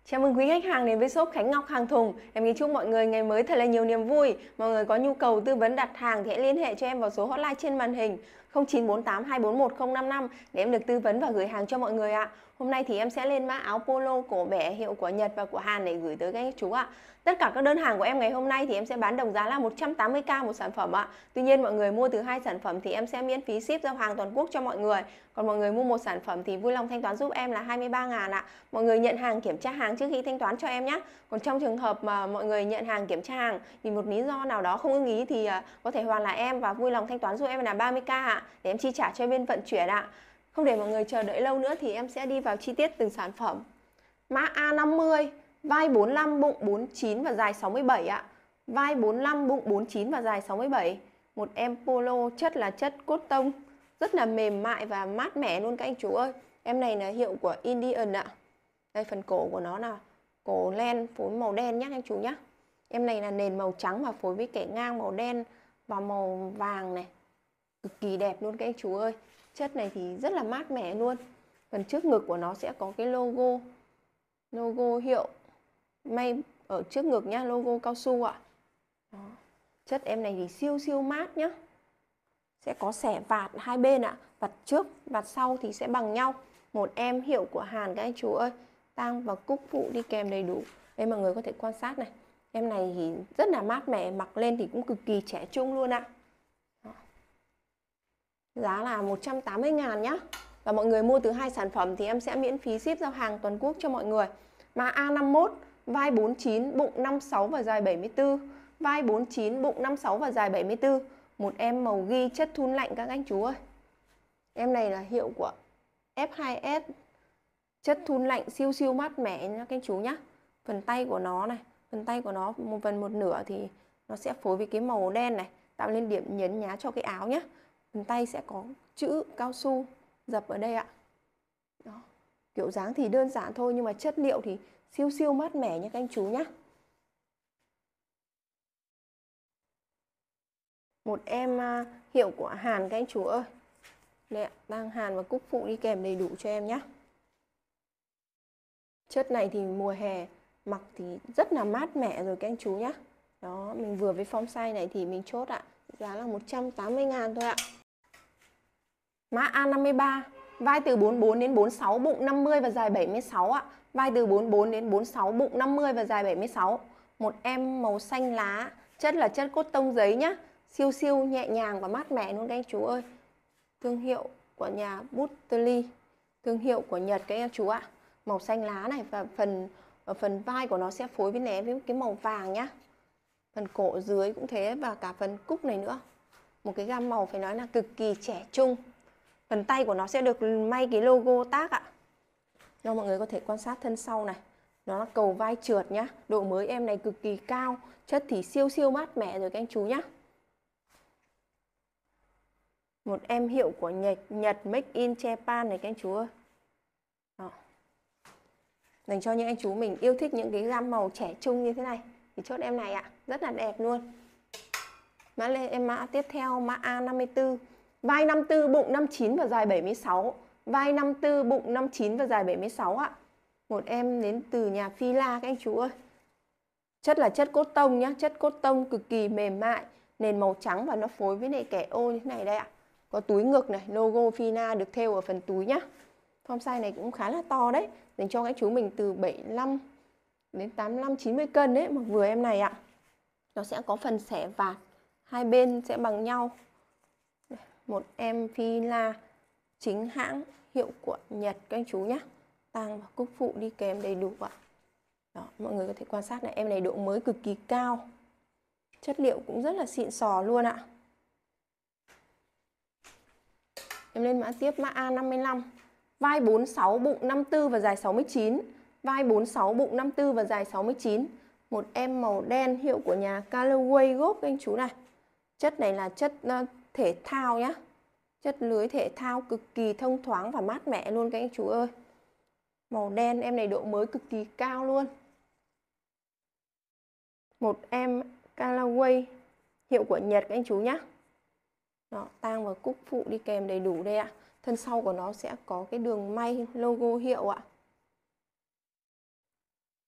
Chào mừng quý khách hàng đến với shop Khánh Ngọc Hàng Thùng. Em kính chúc mọi người ngày mới thật là nhiều niềm vui. Mọi người có nhu cầu tư vấn đặt hàng thì hãy liên hệ cho em vào số hotline trên màn hình 0948 241 055 để em được tư vấn và gửi hàng cho mọi người ạ. Hôm nay thì em sẽ lên mã áo polo cổ bẻ hiệu của Nhật và của Hàn để gửi tới các chú ạ. Tất cả các đơn hàng của em ngày hôm nay thì em sẽ bán đồng giá là 180k một sản phẩm ạ. Tuy nhiên mọi người mua từ 2 sản phẩm thì em sẽ miễn phí ship giao hàng toàn quốc cho mọi người. Còn mọi người mua một sản phẩm thì vui lòng thanh toán giúp em là 23.000 ạ. Mọi người nhận hàng kiểm tra hàng trước khi thanh toán cho em nhé. Còn trong trường hợp mà mọi người nhận hàng kiểm tra hàng vì một lý do nào đó không ưng ý thì có thể hoàn lại em và vui lòng thanh toán giúp em là 30k ạ, để em chi trả cho bên vận chuyển ạ. Không để mọi người chờ đợi lâu nữa thì em sẽ đi vào chi tiết từng sản phẩm. Mã A50, vai 45, bụng 49 và dài 67 ạ. Vai 45, bụng 49 và dài 67. Một em polo chất là chất cốt tông, rất là mềm mại và mát mẻ luôn các anh chú ơi. Em này là hiệu của Indian ạ. Đây, phần cổ của nó là cổ len phối màu đen nhé anh chú nhé. Em này là nền màu trắng và phối với kẻ ngang màu đen và màu vàng này. Cực kỳ đẹp luôn các anh chú ơi. Chất này thì rất là mát mẻ luôn. Phần trước ngực của nó sẽ có cái logo hiệu may ở trước ngực nhá, logo cao su ạ. Đó. Chất em này thì siêu siêu mát nhá. Sẽ có xẻ vạt hai bên ạ. Vạt trước, vạt sau thì sẽ bằng nhau. Một em hiệu của Hàn các anh chú ơi. Tang và cúc phụ đi kèm đầy đủ. Đây mọi người có thể quan sát này. Em này thì rất là mát mẻ, mặc lên thì cũng cực kỳ trẻ trung luôn ạ. Đó. Giá là 180.000 nhá. Và mọi người mua từ 2 sản phẩm thì em sẽ miễn phí ship giao hàng toàn quốc cho mọi người. Mã A51, vai 49, bụng 56 và dài 74. Vai 49, bụng 56 và dài 74. Một em màu ghi chất thun lạnh các anh chú ơi. Em này là hiệu của F2S. Chất thun lạnh siêu siêu mát mẻ nha các anh chú nhá. Phần tay của nó này, phần tay của nó một nửa thì nó sẽ phối với cái màu đen này, tạo lên điểm nhấn nhá cho cái áo nhá. Phần tay sẽ có chữ cao su dập ở đây ạ. Đó. Kiểu dáng thì đơn giản thôi nhưng mà chất liệu thì siêu siêu mát mẻ nha các anh chú nhá. Một em hiệu của Hàn các anh chú ơi. Đây ạ, đang Hàn và cúc phụ đi kèm đầy đủ cho em nhé. Chất này thì mùa hè mặc thì rất là mát mẻ rồi các anh chú nhé. Đó, mình vừa với form size này thì mình chốt ạ. Giá là 180.000 thôi ạ. Mã A53, vai từ 44 đến 46, bụng 50 và dài 76 ạ. Vai từ 44 đến 46, bụng 50 và dài 76. Một em màu xanh lá, chất là chất cốt tông giấy nhá. Siêu siêu nhẹ nhàng và mát mẻ luôn các anh chú ơi. Thương hiệu của nhà Butterly, thương hiệu của Nhật các anh chú ạ. Màu xanh lá này và phần vai của nó sẽ phối với né với cái màu vàng nhá. Phần cổ dưới cũng thế và cả phần cúc này nữa. Một cái gam màu phải nói là cực kỳ trẻ trung. Phần tay của nó sẽ được may cái logo tag ạ. Cho mọi người có thể quan sát thân sau này. Nó là cầu vai trượt nhá. Độ mới em này cực kỳ cao. Chất thì siêu siêu mát mẻ rồi các anh chú nhá. Một em hiệu của Nhật Make in Japan này các anh chú ơi. Đó. Dành cho những anh chú mình yêu thích những cái gam màu trẻ trung như thế này thì chốt em này ạ. Rất là đẹp luôn. Mã tiếp theo mã A54. Vai 54, bụng 59 và dài 76. Vai 54, bụng 59 và dài 76 ạ. Một em đến từ nhà Fila các anh chú ơi. Chất là chất cốt tông nhá. Chất cốt tông cực kỳ mềm mại. Nền màu trắng và nó phối với này kẻ ô như thế này đây ạ. Có túi ngực này, logo Fila được thêu ở phần túi nhá. Form size này cũng khá là to đấy. Dành cho các chú mình từ 75 đến 85, 90 cân đấy. Mặc vừa em này ạ. Nó sẽ có phần xẻ vạt. Hai bên sẽ bằng nhau. Một em Fila chính hãng hiệu của Nhật các anh chú nhé. Tang và cúc phụ đi kèm đầy đủ ạ. Đó, mọi người có thể quan sát này. Em này độ mới cực kỳ cao. Chất liệu cũng rất là xịn sò luôn ạ. Em lên mã tiếp mã A55. Vai 46, bụng 54 và dài 69. Vai 46, bụng 54 và dài 69. Một em màu đen hiệu của nhà Callaway Golf anh chú này. Chất này là chất thể thao nhá. Chất lưới thể thao cực kỳ thông thoáng và mát mẻ luôn các anh chú ơi. Màu đen em này độ mới cực kỳ cao luôn. Một em Callaway hiệu của Nhật các anh chú nhá. Đó, tang và cúc phụ đi kèm đầy đủ đây ạ. Thân sau của nó sẽ có cái đường may logo hiệu ạ.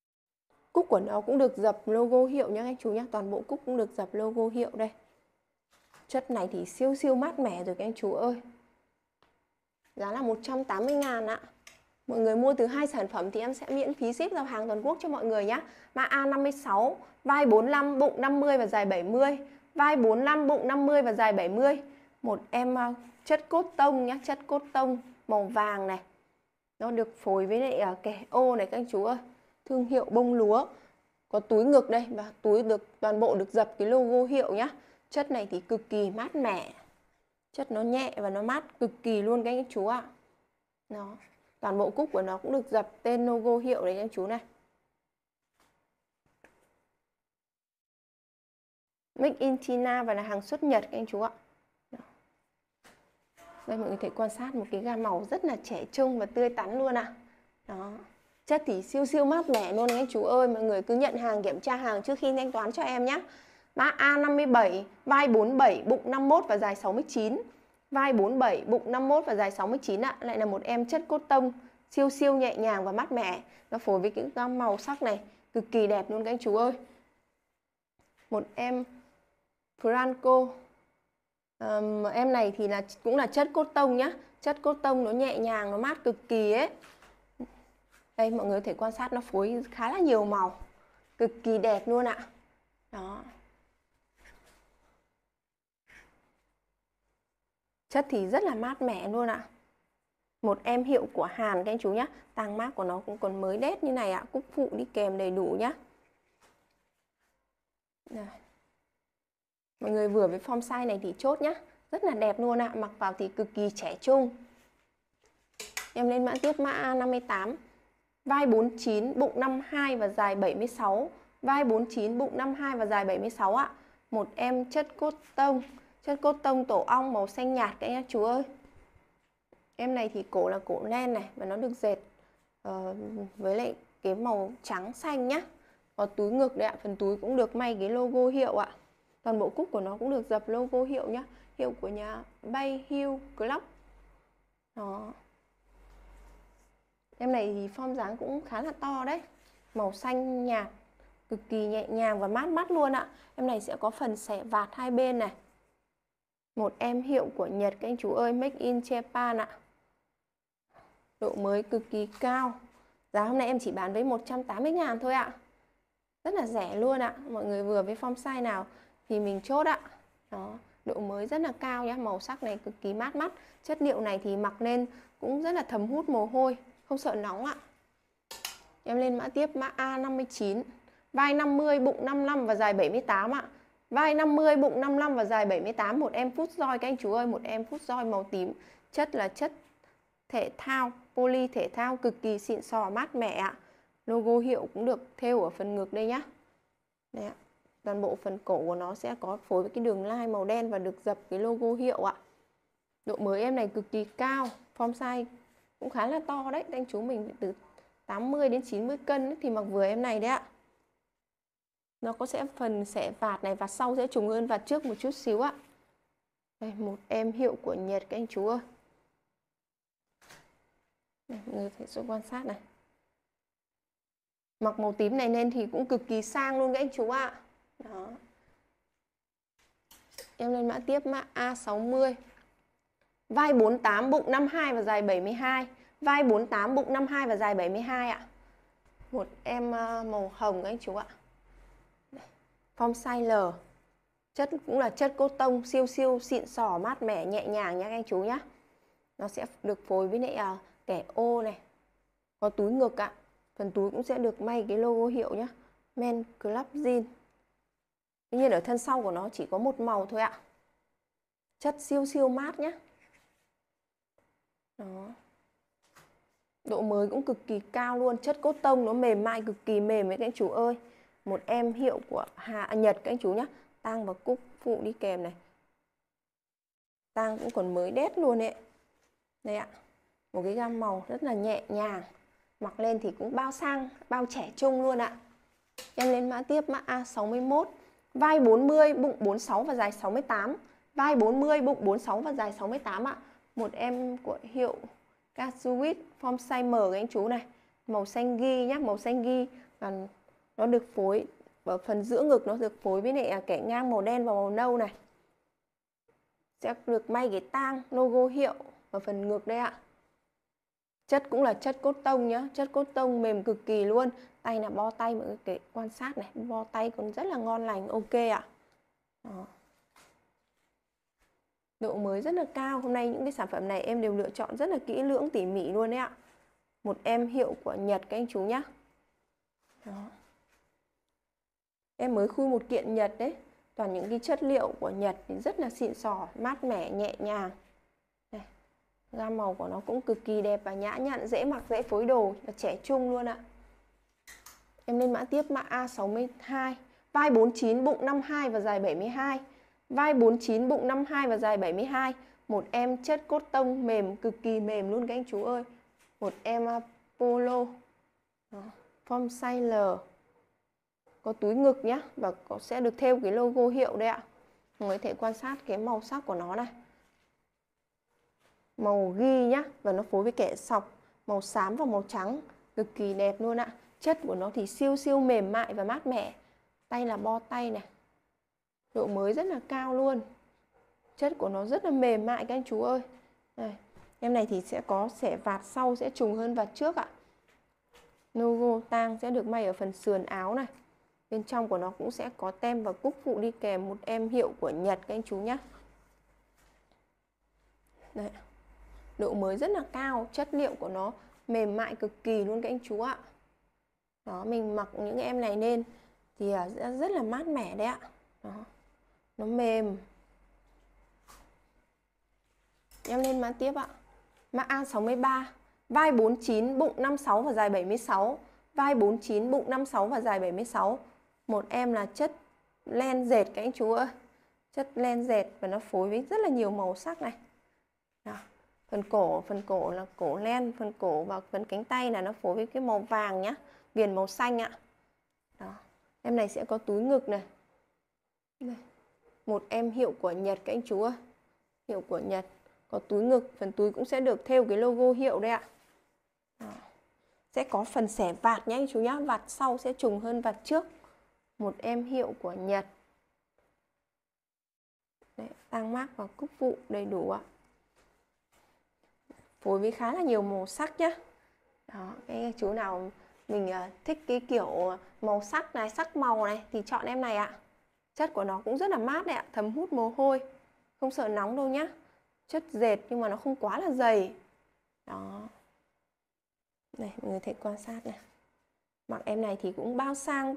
Cúc của nó cũng được dập logo hiệu nhá anh chú nhá. Toàn bộ cúc cũng được dập logo hiệu đây. Chất này thì siêu siêu mát mẻ rồi các anh chú ơi. Giá là 180.000 ạ. Mọi người mua từ 2 sản phẩm thì em sẽ miễn phí ship giao hàng toàn quốc cho mọi người nhé. Mã A56, vai 45, bụng 50 và dài 70. Vai 45, bụng 50 và dài 70. Một em chất cốt tông nhé, chất cốt tông màu vàng này. Nó được phối với lại kẻ ô này các anh chú ơi. Thương hiệu bông lúa. Có túi ngực đây và túi được toàn bộ được dập cái logo hiệu nhá. Chất này thì cực kỳ mát mẻ. Chất nó nhẹ và nó mát cực kỳ luôn các anh chú ạ. Đó. Toàn bộ cúc của nó cũng được dập tên logo hiệu đấy các anh chú này. Make in China và là hàng xuất Nhật các anh chú ạ. Đây mọi người thể quan sát một cái gam màu rất là trẻ trung và tươi tắn luôn ạ. Đó. Chất thì siêu siêu mát mẻ luôn các anh chú ơi. Mọi người cứ nhận hàng, kiểm tra hàng trước khi thanh toán cho em nhé. Mã A57, vai 47, bụng 51 và dài 69. Vai 47, bụng 51 và dài 69 ạ. Lại là một em chất cốt tông siêu siêu nhẹ nhàng và mát mẻ. Nó phối với cái gam màu sắc này cực kỳ đẹp luôn các anh chú ơi. Một em Franco. Em này thì cũng là chất cốt tông nhá. Chất cốt tông nó nhẹ nhàng, nó mát cực kỳ ấy. Đây mọi người có thể quan sát nó phối khá là nhiều màu. Cực kỳ đẹp luôn ạ. Đó. Chất thì rất là mát mẻ luôn ạ. Một em hiệu của Hàn các anh chú nhé. Tang mác của nó cũng còn mới đét như này ạ. Cúc phụ đi kèm đầy đủ nhá. Đây. Mọi người vừa với form size này thì chốt nhá. Rất là đẹp luôn ạ. Mặc vào thì cực kỳ trẻ trung. Em lên mã tiếp mã A58. Vai 49, bụng 52 và dài 76. Vai 49, bụng 52 và dài 76 ạ. Một em chất cốt tông. Chất cốt tông tổ ong màu xanh nhạt các anh chú ơi. Em này thì cổ là cổ len này và nó được dệt với lại cái màu trắng xanh nhá. Có túi ngực đấy ạ. Phần túi cũng được may cái logo hiệu ạ. Toàn bộ cúc của nó cũng được dập logo hiệu nhá. Hiệu của nhà Bay Hill Club. Đó. Em này thì form dáng cũng khá là to đấy. Màu xanh nhạt, cực kỳ nhẹ nhàng và mát mắt luôn ạ. Em này sẽ có phần xẻ vạt hai bên này. Một em hiệu của Nhật các anh chú ơi, Make in Japan ạ. Độ mới cực kỳ cao. Giá hôm nay em chỉ bán với 180.000 thôi ạ. Rất là rẻ luôn ạ. Mọi người vừa với form size nào thì mình chốt ạ. Đó, độ mới rất là cao nhá. Màu sắc này cực kỳ mát mắt. Chất liệu này thì mặc lên cũng rất là thấm hút mồ hôi, không sợ nóng ạ. Em lên mã tiếp mã A59. Vai 50, bụng 55 và dài 78 ạ. Vai 50, bụng 55 và dài 78. Một em phút roi các anh chú ơi. Một em phút roi màu tím. Chất là chất thể thao, poly thể thao cực kỳ xịn sò mát mẻ ạ. Logo hiệu cũng được thêu ở phần ngực đây nhá. Đây ạ. Toàn bộ phần cổ của nó sẽ có phối với cái đường line màu đen và được dập cái logo hiệu ạ. Độ mới em này cực kỳ cao. Form size cũng khá là to đấy. Anh chú mình từ 80 đến 90 cân ấy, thì mặc vừa em này đấy ạ. Nó có sẽ phần xẻ vạt này, vạt sau sẽ trùng hơn vạt trước một chút xíu ạ. Đây, một em hiệu của Nhật các anh chú ơi. Đây, mọi người phải quan sát này. Mặc màu tím này lên thì cũng cực kỳ sang luôn các anh chú ạ. Đó. Em lên mã tiếp mã A60. Vai 48, bụng 52 và dài 72. Vai 48, bụng 52 và dài 72 ạ. Một em màu hồng các anh chú ạ. Form size L. Chất cũng là chất cốt tông siêu siêu xịn sò mát mẻ nhẹ nhàng nha các anh chú nhá. Nó sẽ được phối với lại kẻ ô này. Có túi ngực ạ. Phần túi cũng sẽ được may cái logo hiệu nhá. Men Club Jean. Tuy nhiên ở thân sau của nó chỉ có một màu thôi ạ. Chất siêu siêu mát nhá. Đó. Độ mới cũng cực kỳ cao luôn. Chất cốt tông nó mềm mại, cực kỳ mềm đấy các anh chú ơi. Một em hiệu của Nhật các anh chú nhá. Tang và cúc phụ đi kèm này. Tang cũng còn mới đét luôn ấy. Đây ạ. Một cái gam màu rất là nhẹ nhàng. Mặc lên thì cũng bao sang, bao trẻ trung luôn ạ. Em lên mã tiếp mã A61. Vai 40, bụng 46 và dài 68. Vai 40, bụng 46 và dài 68 ạ. Một em của hiệu Casuit form size M các anh chú này. Màu xanh ghi nhá, màu xanh ghi. Và nó được phối ở phần giữa ngực, nó được phối với lại kẻ ngang màu đen và màu nâu này. Sẽ được may cái tang logo hiệu ở phần ngực đây ạ. Chất cũng là chất cốt tông nhá, chất cốt tông mềm cực kỳ luôn. Tay là bo tay, mọi người quan sát này, bo tay cũng rất là ngon lành, ok ạ. Đó. Độ mới rất là cao. Hôm nay những cái sản phẩm này em đều lựa chọn rất là kỹ lưỡng tỉ mỉ luôn đấy ạ. Một em hiệu của Nhật các anh chú nhá. Đó. Em mới khui một kiện Nhật đấy. Toàn những cái chất liệu của Nhật thì rất là xịn sò, mát mẻ, nhẹ nhàng. Đây. Gam màu của nó cũng cực kỳ đẹp và nhã nhặn, dễ mặc, dễ phối đồ và trẻ trung luôn ạ. Em lên mã tiếp mã A62, vai 49, bụng 52 và dài 72. Vai 49, bụng 52 và dài 72. Một em chất cốt tông mềm, cực kỳ mềm luôn các anh chú ơi. Một em polo. Đó. Form size L. Có túi ngực nhá, và sẽ được thêu cái logo hiệu đây ạ. Mọi người có thể quan sát cái màu sắc của nó này. Màu ghi nhá, và nó phối với kẻ sọc màu xám và màu trắng, cực kỳ đẹp luôn ạ. Chất của nó thì siêu siêu mềm mại và mát mẻ. Tay là bo tay này. Độ mới rất là cao luôn. Chất của nó rất là mềm mại các anh chú ơi. Đây. Em này thì sẽ có xẻ vạt sau sẽ trùng hơn vạt trước ạ. Logo tang sẽ được may ở phần sườn áo này. Bên trong của nó cũng sẽ có tem và cúc phụ đi kèm, một em hiệu của Nhật các anh chú nhé. Đấy. Độ mới rất là cao, chất liệu của nó mềm mại cực kỳ luôn các anh chú ạ. Đó, mình mặc những em này lên thì rất là mát mẻ đấy ạ. Đó. Nó mềm. Em lên mã tiếp ạ. Mã A63, vai 49, bụng 56 và dài 76. Vai 49, bụng 56 và dài 76. Một em là chất len dệt các anh chú ơi. Chất len dệt và nó phối với rất là nhiều màu sắc này. Đó. Phần cổ là cổ len, phần cổ và phần cánh tay là nó phối với cái màu vàng nhá, viền màu xanh ạ. Đó. Em này sẽ có túi ngực này. Đây. Một em hiệu của Nhật các anh chú ơi. Hiệu của Nhật, có túi ngực, phần túi cũng sẽ được thêu cái logo hiệu đây ạ. Đó. Sẽ có phần xẻ vạt nhé anh chú nhá, vạt sau sẽ trùng hơn vạt trước. Một em hiệu của Nhật. Đấy, tang mác và cúc phụ đầy đủ ạ. Phối với khá là nhiều màu sắc nhá. Đó, cái chú nào mình thích cái kiểu màu sắc này, sắc màu này thì chọn em này ạ. Chất của nó cũng rất là mát đấy ạ, thấm hút mồ hôi, không sợ nóng đâu nhá. Chất dệt nhưng mà nó không quá là dày. Đó. Này, mọi người thấy quan sát này. Mặc em này thì cũng bao sang.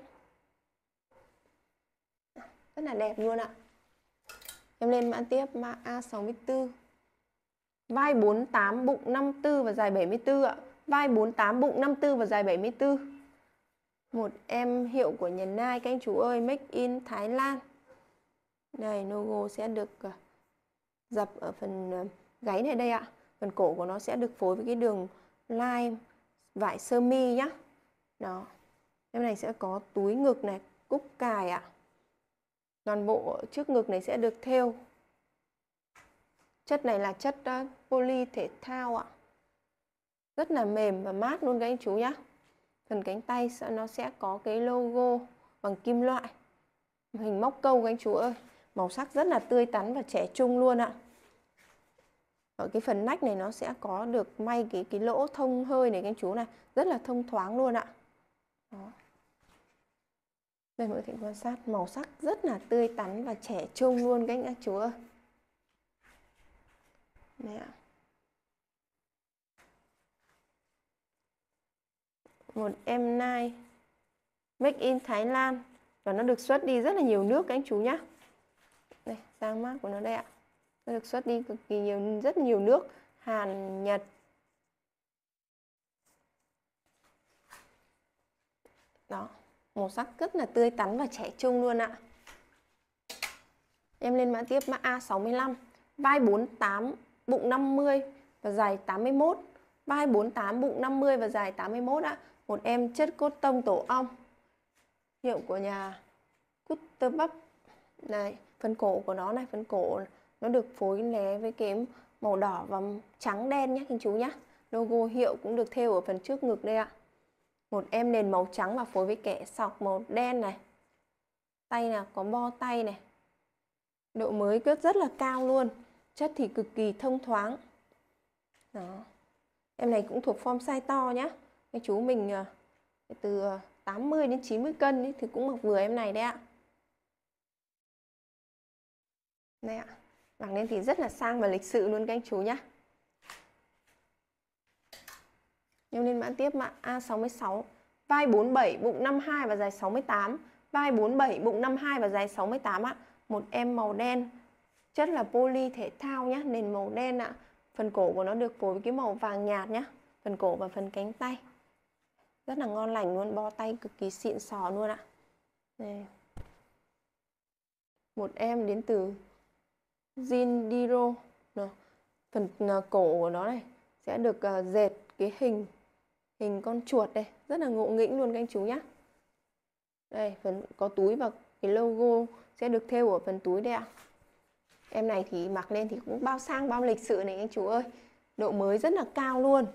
Rất là đẹp luôn ạ. Em lên mã tiếp mã A64. Vai 48, bụng 54 và dài 74 ạ. Vai 48, bụng 54 và dài 74. Một em hiệu của Nhật Nai các anh chú ơi, Make in Thái Lan. Đây, logo sẽ được dập ở phần gáy này đây ạ. Phần cổ của nó sẽ được phối với cái đường line vải sơ mi nhá. Đó. Em này sẽ có túi ngực này, cúc cài ạ. Toàn bộ trước ngực này sẽ được thêu. Chất này là chất poly thể thao ạ. Rất là mềm và mát luôn các anh chú nhá. Phần cánh tay nó sẽ có cái logo bằng kim loại, hình móc câu các anh chú ơi. Màu sắc rất là tươi tắn và trẻ trung luôn ạ. Ở cái phần nách này nó sẽ có được may cái lỗ thông hơi này các anh chú này, rất là thông thoáng luôn ạ. Đó. Đây mọi người thể quan sát màu sắc rất là tươi tắn và trẻ trung luôn các anh chú ơi. Đây ạ. Một em nai Make in Thái Lan và nó được xuất đi rất là nhiều nước các anh chú nhá. Đây, sang mác của nó đây ạ. Nó được xuất đi cực kỳ nhiều, rất nhiều nước, Hàn, Nhật. Đó, màu sắc rất là tươi tắn và trẻ trung luôn ạ. Em lên mã tiếp mã A65. Vai 48, bụng 50 và dài 81. Vai 48, bụng 50 và dài 81 ạ. Một em chất cốt tông tổ ong. Hiệu của nhà Cutterbub. Này, phần cổ của nó này, phần cổ nó được phối lé với cái màu đỏ và trắng đen nhé anh chú nhé. Logo hiệu cũng được thêu ở phần trước ngực đây ạ. Một em nền màu trắng và phối với kẻ sọc màu đen này. Tay là có bo tay này. Độ mới rất là cao luôn. Chất thì cực kỳ thông thoáng. Đó. Em này cũng thuộc form size to nhá. Cái chú mình từ 80 đến 90 cân ý, thì cũng mặc vừa em này đấy ạ. Đây ạ. Mặc lên thì rất là sang và lịch sự luôn các anh chú nhá. Em lên mã tiếp mã A66. Vai 47, bụng 52 và dài 68. Vai 47, bụng 52 và dài 68 ạ. Một em màu đen. Chất là poly thể thao nhá, nền màu đen ạ. Phần cổ của nó được phối với cái màu vàng nhạt nhá. Phần cổ và phần cánh tay. Rất là ngon lành luôn, bo tay cực kỳ xịn sò luôn ạ. Đây. Một em đến từ Zindiro. Phần cổ của nó này sẽ được dệt cái hình con chuột đây, rất là ngộ nghĩnh luôn các anh chú nhé. Đây, phần có túi và cái logo sẽ được thêu ở phần túi đây ạ. Em này thì mặc lên thì cũng bao sang bao lịch sự này anh chú ơi. Độ mới rất là cao luôn.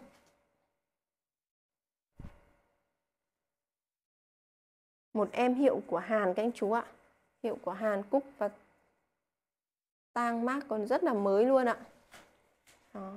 Một em hiệu của Hàn các anh chú ạ. Hiệu của Hàn Cúc và tang mác còn rất là mới luôn ạ. Đó.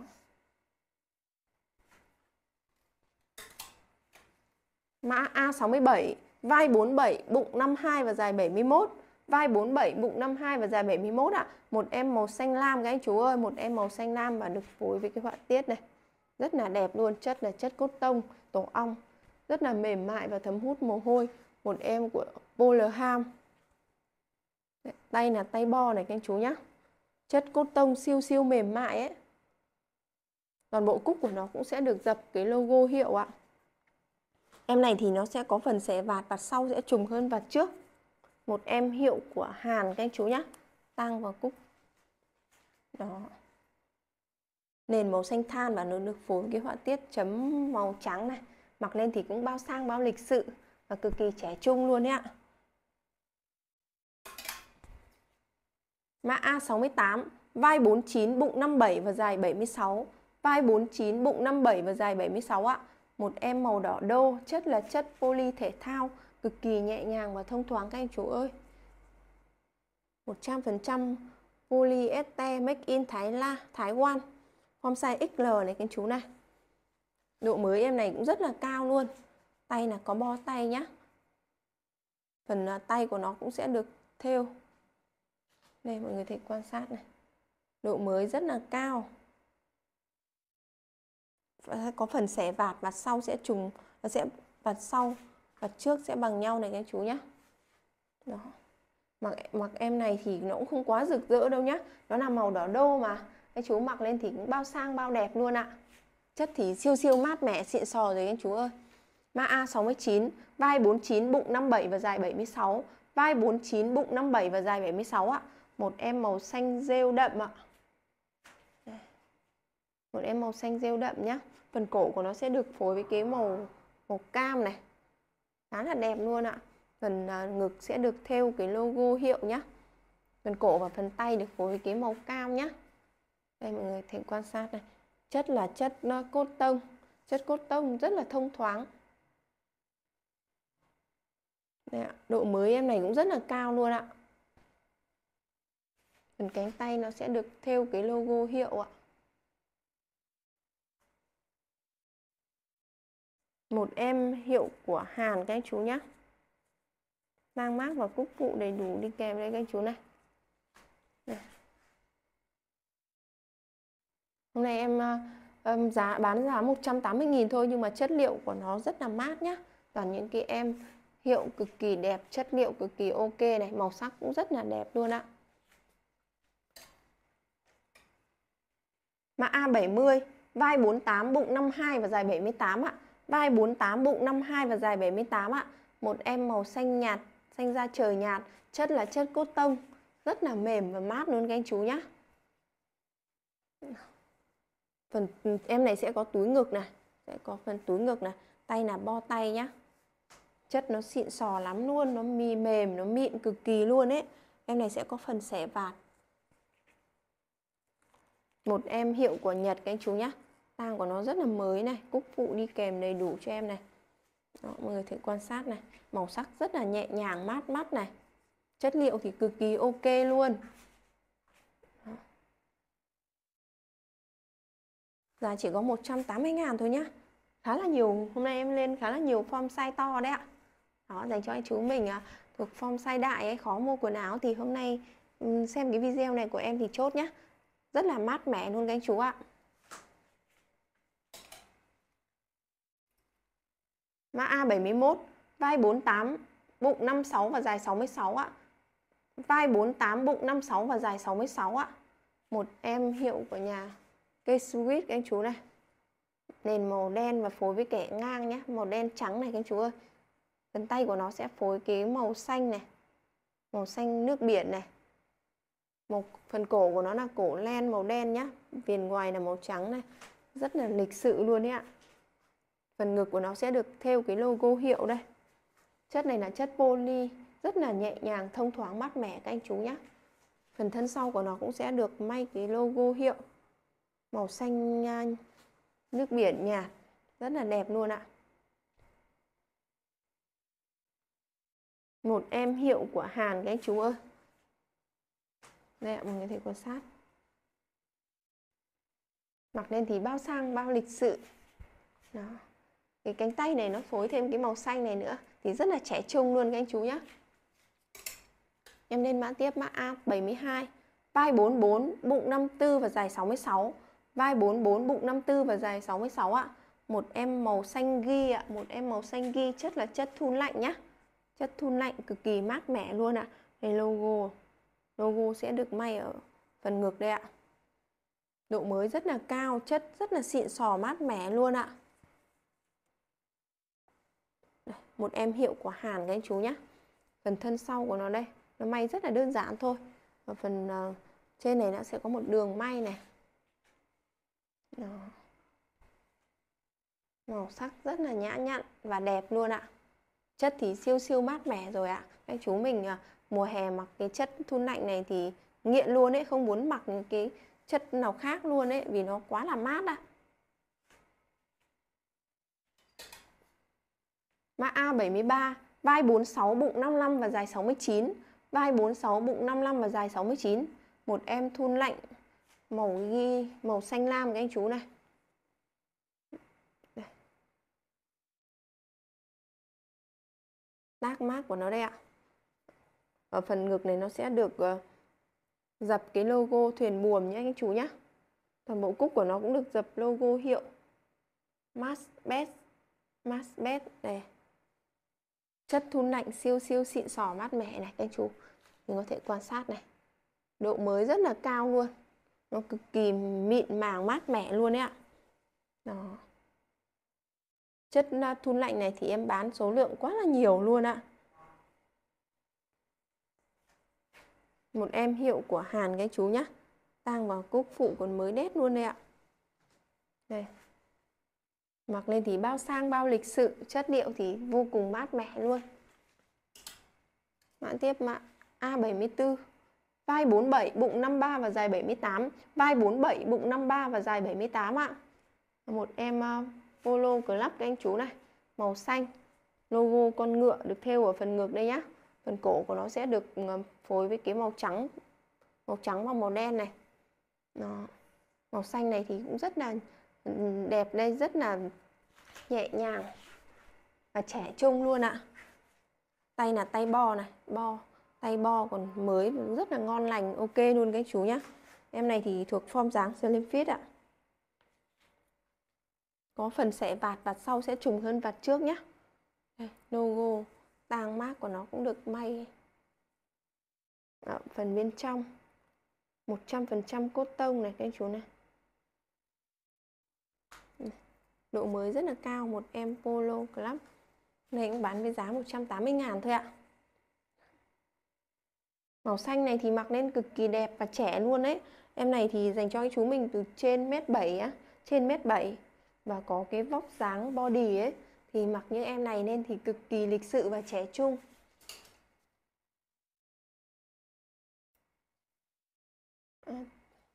Mã A67, vai 47, bụng 52 và dài 71. Vai 47, bụng 52 và dài 71 ạ. Một em màu xanh lam các anh chú ơi, một em màu xanh lam và được phối với cái họa tiết này. Rất là đẹp luôn, chất là chất cốt tông, tổ ong. Rất là mềm mại và thấm hút mồ hôi. Một em của Polarham. Tay là tay bo này các anh chú nhé. Chất cốt tông siêu siêu mềm mại ấy. Toàn bộ cúc của nó cũng sẽ được dập cái logo hiệu ạ. Em này thì nó sẽ có phần xẻ vạt sau sẽ trùng hơn vạt trước. Một em hiệu của Hàn các anh chú nhé. Tang vào cúc. Đó. Nền màu xanh than và nó được phối cái họa tiết chấm màu trắng này. Mặc lên thì cũng bao sang bao lịch sự và cực kỳ trẻ trung luôn đấy ạ. Mã A68, vai 49, bụng 57 và dài 76. Vai 49, bụng 57 và dài 76 ạ. Một em màu đỏ đô, chất là chất poly thể thao, cực kỳ nhẹ nhàng và thông thoáng các anh chú ơi. 100% polyester make in Thái Quan. Form size XL này các anh chú này. Độ mới em này cũng rất là cao luôn. Tay là có bo tay nhá. Phần tay của nó cũng sẽ được thêu. Đây mọi người thấy quan sát này. Độ mới rất là cao. Có phần xẻ vạt và sau sẽ trùng, nó sẽ vạt sau và trước sẽ bằng nhau này các anh chú nhé. Đó. Mặc em này thì nó cũng không quá rực rỡ đâu nhá. Nó là màu đỏ đô mà. Các chú mặc lên thì cũng bao sang bao đẹp luôn ạ. Chất thì siêu siêu mát mẻ xịn sò rồi anh chú ơi. Mã A69, vai 49, bụng 57 và dài 76. Vai 49, bụng 57 và dài 76 ạ. Một em màu xanh rêu đậm ạ. Đây. Một em màu xanh rêu đậm nhá. Phần cổ của nó sẽ được phối với cái màu cam này. Khá là đẹp luôn ạ. Phần ngực sẽ được thêu cái logo hiệu nhá. Phần cổ và phần tay được phối với cái màu cam nhá. Đây mọi người thấy quan sát này. Chất là chất cốt tông. Chất cốt tông rất là thông thoáng. Đây ạ. Độ mới em này cũng rất là cao luôn ạ. Phần cánh tay nó sẽ được thêu cái logo hiệu ạ. Một em hiệu của Hàn các anh chú nhé. Mang mác và cúc phụ đầy đủ đi kèm đây các anh chú này. Hôm nay em bán giá 180.000 thôi, nhưng mà chất liệu của nó rất là mát nhá. Toàn những cái em hiệu cực kỳ đẹp, chất liệu cực kỳ ok này, màu sắc cũng rất là đẹp luôn ạ. Mã A70, vai 48, bụng 52 và dài 78 ạ. Vai 48, bụng 52 và dài 78 ạ. Một em màu xanh nhạt, xanh da trời nhạt, chất là chất cốt tông, rất là mềm và mát luôn các anh chú nhá. Phần em này sẽ có túi ngực này, sẽ có phần túi ngực này, tay là bo tay nhá. Chất nó xịn sò lắm luôn, nó mềm, nó mịn cực kỳ luôn ấy. Em này sẽ có phần xẻ vạt. Một em hiệu của Nhật các anh chú nhá. Tang của nó rất là mới này, cúc phụ đi kèm đầy đủ cho em này. Đó, mọi người thể quan sát này, màu sắc rất là nhẹ nhàng, mát mắt này. Chất liệu thì cực kỳ ok luôn. Đó. Giá chỉ có 180.000 thôi nhá. Khá là nhiều, hôm nay em lên khá là nhiều form size to đấy ạ. Đó, dành cho anh chú mình thuộc form size đại ấy, khó mua quần áo thì hôm nay xem cái video này của em thì chốt nhá. Rất là mát mẻ luôn các anh chú ạ. Mã A71, vai 48, bụng 56 và dài 66 ạ. Vai 48, bụng 56 và dài 66 ạ. Một em hiệu của nhà cây Sweet các anh chú này. Nền màu đen và phối với kẻ ngang nhé, màu đen trắng này các anh chú ơi. Phần tay của nó sẽ phối cái màu xanh này, màu xanh nước biển này. Phần cổ của nó là cổ len màu đen nhá, viền ngoài là màu trắng này. Rất là lịch sự luôn đấy ạ. Phần ngực của nó sẽ được thêu cái logo hiệu đây. Chất này là chất poly, rất là nhẹ nhàng, thông thoáng, mát mẻ các anh chú nhé. Phần thân sau của nó cũng sẽ được may cái logo hiệu màu xanh nước biển nhạt, rất là đẹp luôn ạ. Một em hiệu của Hàn các anh chú ơi. Đây ạ, mọi người thấy quan sát. Mặc lên thì bao sang, bao lịch sự. Đó. Cái cánh tay này nó phối thêm cái màu xanh này nữa thì rất là trẻ trung luôn các anh chú nhé. Em lên mã tiếp, mã A72, vai 44, bụng 54 và dài 66. Vai 44, bụng 54 và dài 66 ạ. Một em màu xanh ghi ạ, một em màu xanh ghi, chất là chất thun lạnh nhá. Chất thun lạnh cực kỳ mát mẻ luôn ạ. Đây logo sẽ được may ở phần ngực đây ạ. Độ mới rất là cao, chất rất là xịn sò, mát mẻ luôn ạ. Đây, một em hiệu của Hàn các anh chú nhé. Phần thân sau của nó đây, nó may rất là đơn giản thôi. Và phần trên này nó sẽ có một đường may này. Đó. Màu sắc rất là nhã nhặn và đẹp luôn ạ. Chất thì siêu siêu mát mẻ rồi ạ. Anh chú mình mùa hè mặc cái chất thun lạnh này thì nghiện luôn ấy, không muốn mặc những cái chất nào khác luôn ấy, vì nó quá là mát ạ. Mã A73, vai 46, bụng 55 và dài 69. Vai 46, bụng 55 và dài 69. Một em thun lạnh màu ghi, màu xanh lam các anh chú này. Đây. Tag mác của nó đây ạ. Ở phần ngực này nó sẽ được dập cái logo thuyền buồm nhé anh chú nhé. Toàn bộ cúc của nó cũng được dập logo hiệu Masbet đây. Chất thun lạnh siêu siêu xịn sò mát mẻ này các anh chú. Mình có thể quan sát này. Độ mới rất là cao luôn. Nó cực kỳ mịn màng mát mẻ luôn đấy ạ. Đó. Chất thun lạnh này thì em bán số lượng quá là nhiều luôn ạ. Một em hiệu của Hàn các anh chú nhé. Tang vào cúc phụ còn mới đét luôn đây ạ. Đây. Mặc lên thì bao sang bao lịch sự, chất liệu thì vô cùng mát mẻ luôn. Mã tiếp mã A74, vai 47, bụng 53 và dài 78. Vai 47, bụng 53 và dài 78 ạ. Một em polo club các anh chú này, màu xanh. Logo con ngựa được thêu ở phần ngực đây nhá. Phần cổ của nó sẽ được phối với cái màu trắng và màu đen này. Đó. Màu xanh này thì cũng rất là đẹp đây, rất là nhẹ nhàng và trẻ trung luôn ạ. Tay là tay bo này, tay bo còn mới, rất là ngon lành, ok luôn các chú nhá. Em này thì thuộc form dáng slim fit ạ. Có phần xẻ vạt sau sẽ trùng hơn vạt trước nhá. Đây, logo tang mác của nó cũng được may ở phần bên trong. 100% cốt tông này các chú này. Độ mới rất là cao, một em polo club. Này cũng bán với giá 180.000 thôi ạ. Màu xanh này thì mặc lên cực kỳ đẹp và trẻ luôn đấy. Em này thì dành cho anh chú mình từ trên mét 7 á, trên mét 7 và có cái vóc dáng body ấy thì mặc những em này lên thì cực kỳ lịch sự và trẻ trung. À,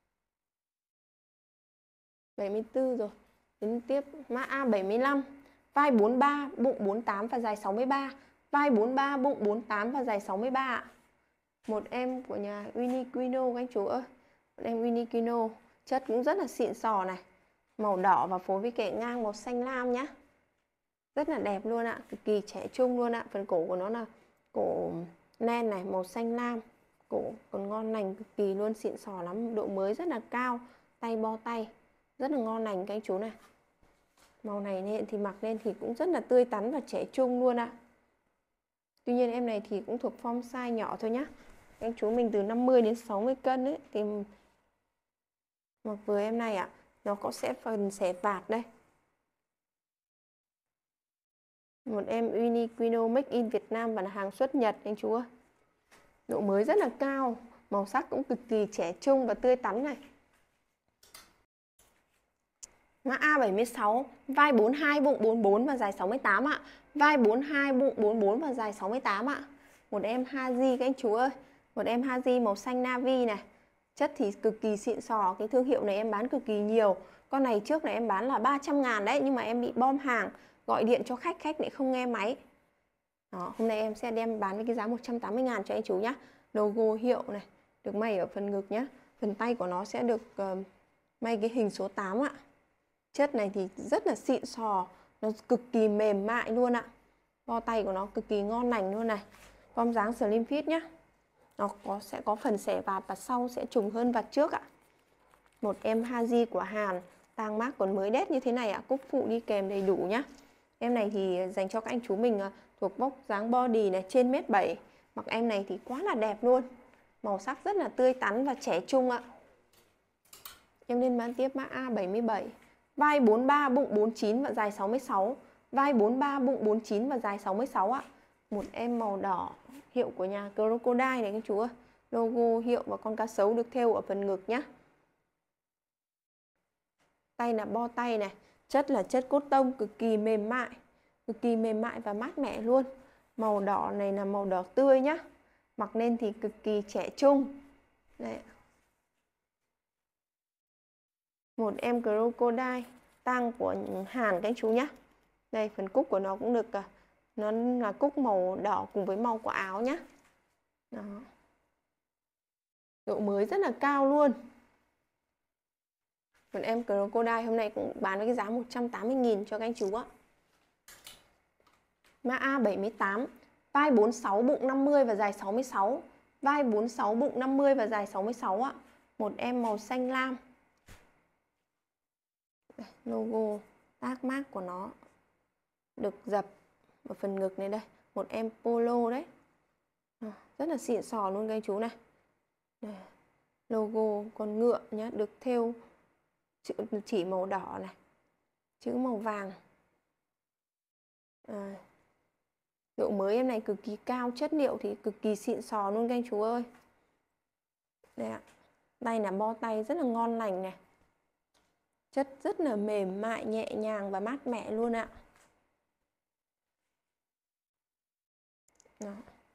74 rồi. Đến tiếp mã A75, vai 43, bụng 48 và dài 63. Vai 43, bụng 48 và dài 63 ạ. Một em của nhà Uniqlo các anh chú ơi. Một em Uniqlo, chất cũng rất là xịn sò này. Màu đỏ và phối với kẻ ngang màu xanh lam nhá. Rất là đẹp luôn ạ, cực kỳ trẻ trung luôn ạ. Phần cổ của nó là cổ len này, màu xanh lam. Cổ còn ngon lành cực kỳ luôn, xịn sò lắm, độ mới rất là cao. Tay bo tay, rất là ngon lành các anh chú này. Màu này nên thì mặc lên thì cũng rất là tươi tắn và trẻ trung luôn ạ. Tuy nhiên em này thì cũng thuộc form size nhỏ thôi nhá. Các anh chú mình từ 50 đến 60 cân ấy thì mặc vừa em này ạ, nó có sẽ phần xẻ vạt đây. Một em Uniqlo Make in Việt Nam và là hàng xuất Nhật anh chú ơi. Độ mới rất là cao, màu sắc cũng cực kỳ trẻ trung và tươi tắn này. Mã A76, vai 42, bụng 44 và dài 68 ạ. Vai 42, bụng 44 và dài 68 ạ. Một em Haji các anh chú ơi. Một em Haji màu xanh navy này. Chất thì cực kỳ xịn sò, cái thương hiệu này em bán cực kỳ nhiều. Con này trước này em bán là 300.000 đấy, nhưng mà em bị bom hàng, gọi điện cho khách, khách lại không nghe máy. Đó, hôm nay em sẽ đem bán với cái giá 180.000 cho anh chú nhá. Logo hiệu này, được may ở phần ngực nhá. Phần tay của nó sẽ được may cái hình số 8 ạ. Chất này thì rất là xịn sò, nó cực kỳ mềm mại luôn ạ. Bo tay của nó cực kỳ ngon lành luôn này. Form dáng slim fit nhá. Nó sẽ có phần xẻ vạt và sau sẽ trùng hơn vạt trước ạ. Một em Haji của Hàn, tang mác còn mới đét như thế này ạ, cúc phụ đi kèm đầy đủ nhá. Em này thì dành cho các anh chú mình thuộc vóc dáng body này trên 1m7. Mặc em này thì quá là đẹp luôn. Màu sắc rất là tươi tắn và trẻ trung ạ. Em lên bán tiếp mã A77. Vai 43, bụng 49 và dài 66. Vai 43, bụng 49 và dài 66 ạ. Một em màu đỏ, hiệu của nhà Crocodile này các chú ơi. Logo hiệu và con cá sấu được thêu ở phần ngực nhá. Tay là bo tay này. Chất là chất cốt tông cực kỳ mềm mại. Cực kỳ mềm mại và mát mẻ luôn. Màu đỏ này là màu đỏ tươi nhá. Mặc lên thì cực kỳ trẻ trung. Đây. Một em Crocodile tang của Hàn các anh chú nhá. Đây, phần cúc của nó cũng được, nó là cúc màu đỏ cùng với màu của áo nhá. Đó. Độ mới rất là cao luôn. Còn em Crocodile hôm nay cũng bán với cái giá 180.000 cho các anh chú ạ. Mã A78, vai 46, bụng 50 và dài 66. Vai 46, bụng 50 và dài 66 ạ. Một em màu xanh lam. Đây, logo tác mác của nó được dập ở phần ngực này đây. Một em polo đấy. Rất là xịn sò luôn các anh chú này. Đây, logo con ngựa nhé, được thêu chữ chỉ màu đỏ này, chữ màu vàng. Độ mới em này cực kỳ cao, chất liệu thì cực kỳ xịn sò luôn các anh chú ơi. Đây ạ. Tay là bo tay rất là ngon lành này. Chất rất là mềm mại, nhẹ nhàng và mát mẻ luôn ạ. Đó.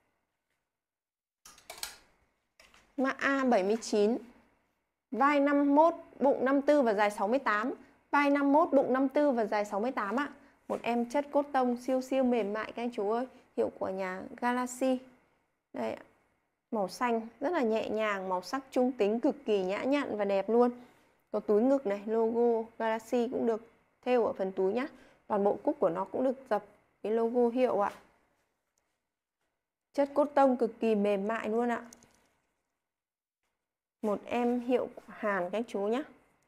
Mã A79, vai 51, bụng 54 và dài 68. Vai 51, bụng 54 và dài 68 ạ. Một em chất cốt tông siêu siêu mềm mại các anh chú ơi. Hiệu của nhà Galaxy. Đây ạ. Màu xanh rất là nhẹ nhàng, màu sắc trung tính cực kỳ nhã nhặn và đẹp luôn. Có túi ngực này, logo Galaxy cũng được thêu ở phần túi nhá. Toàn bộ cúc của nó cũng được dập cái logo hiệu ạ. Chất cốt tông cực kỳ mềm mại luôn ạ. Một em hiệu của Hàn các chú nhé.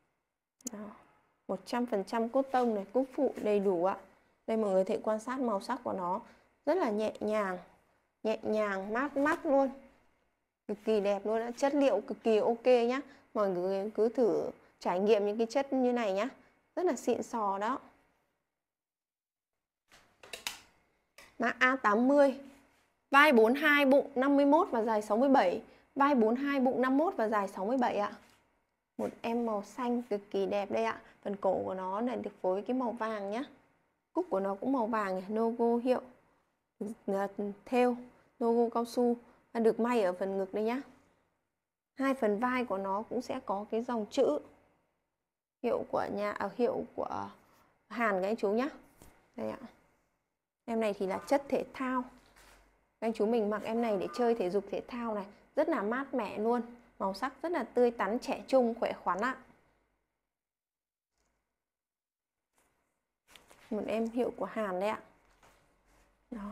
100% cốt tông này, cúc phụ đầy đủ ạ. Đây mọi người thể quan sát màu sắc của nó rất là nhẹ nhàng, mát mắt luôn. Cực kỳ đẹp luôn ạ. Chất liệu cực kỳ ok nhá. Mọi người cứ thử trải nghiệm những cái chất như này nhá. Rất là xịn sò đó. Mã A80, vai 42, bụng 51 và dài 67. Vai 42, bụng 51 và dài 67 ạ. Một em màu xanh cực kỳ đẹp đây ạ. Phần cổ của nó này được phối cái màu vàng nhá. Cúc của nó cũng màu vàng này, logo hiệu thêu, logo cao su và được may ở phần ngực đây nhá. Hai phần vai của nó cũng sẽ có cái dòng chữ hiệu của hiệu của Hàn các anh chú nhá. Đây ạ. Em này thì là chất thể thao. Anh chú mình mặc em này để chơi thể dục thể thao này, rất là mát mẻ luôn. Màu sắc rất là tươi tắn, trẻ trung, khỏe khoắn ạ. Một em hiệu của Hàn đấy ạ. Đó.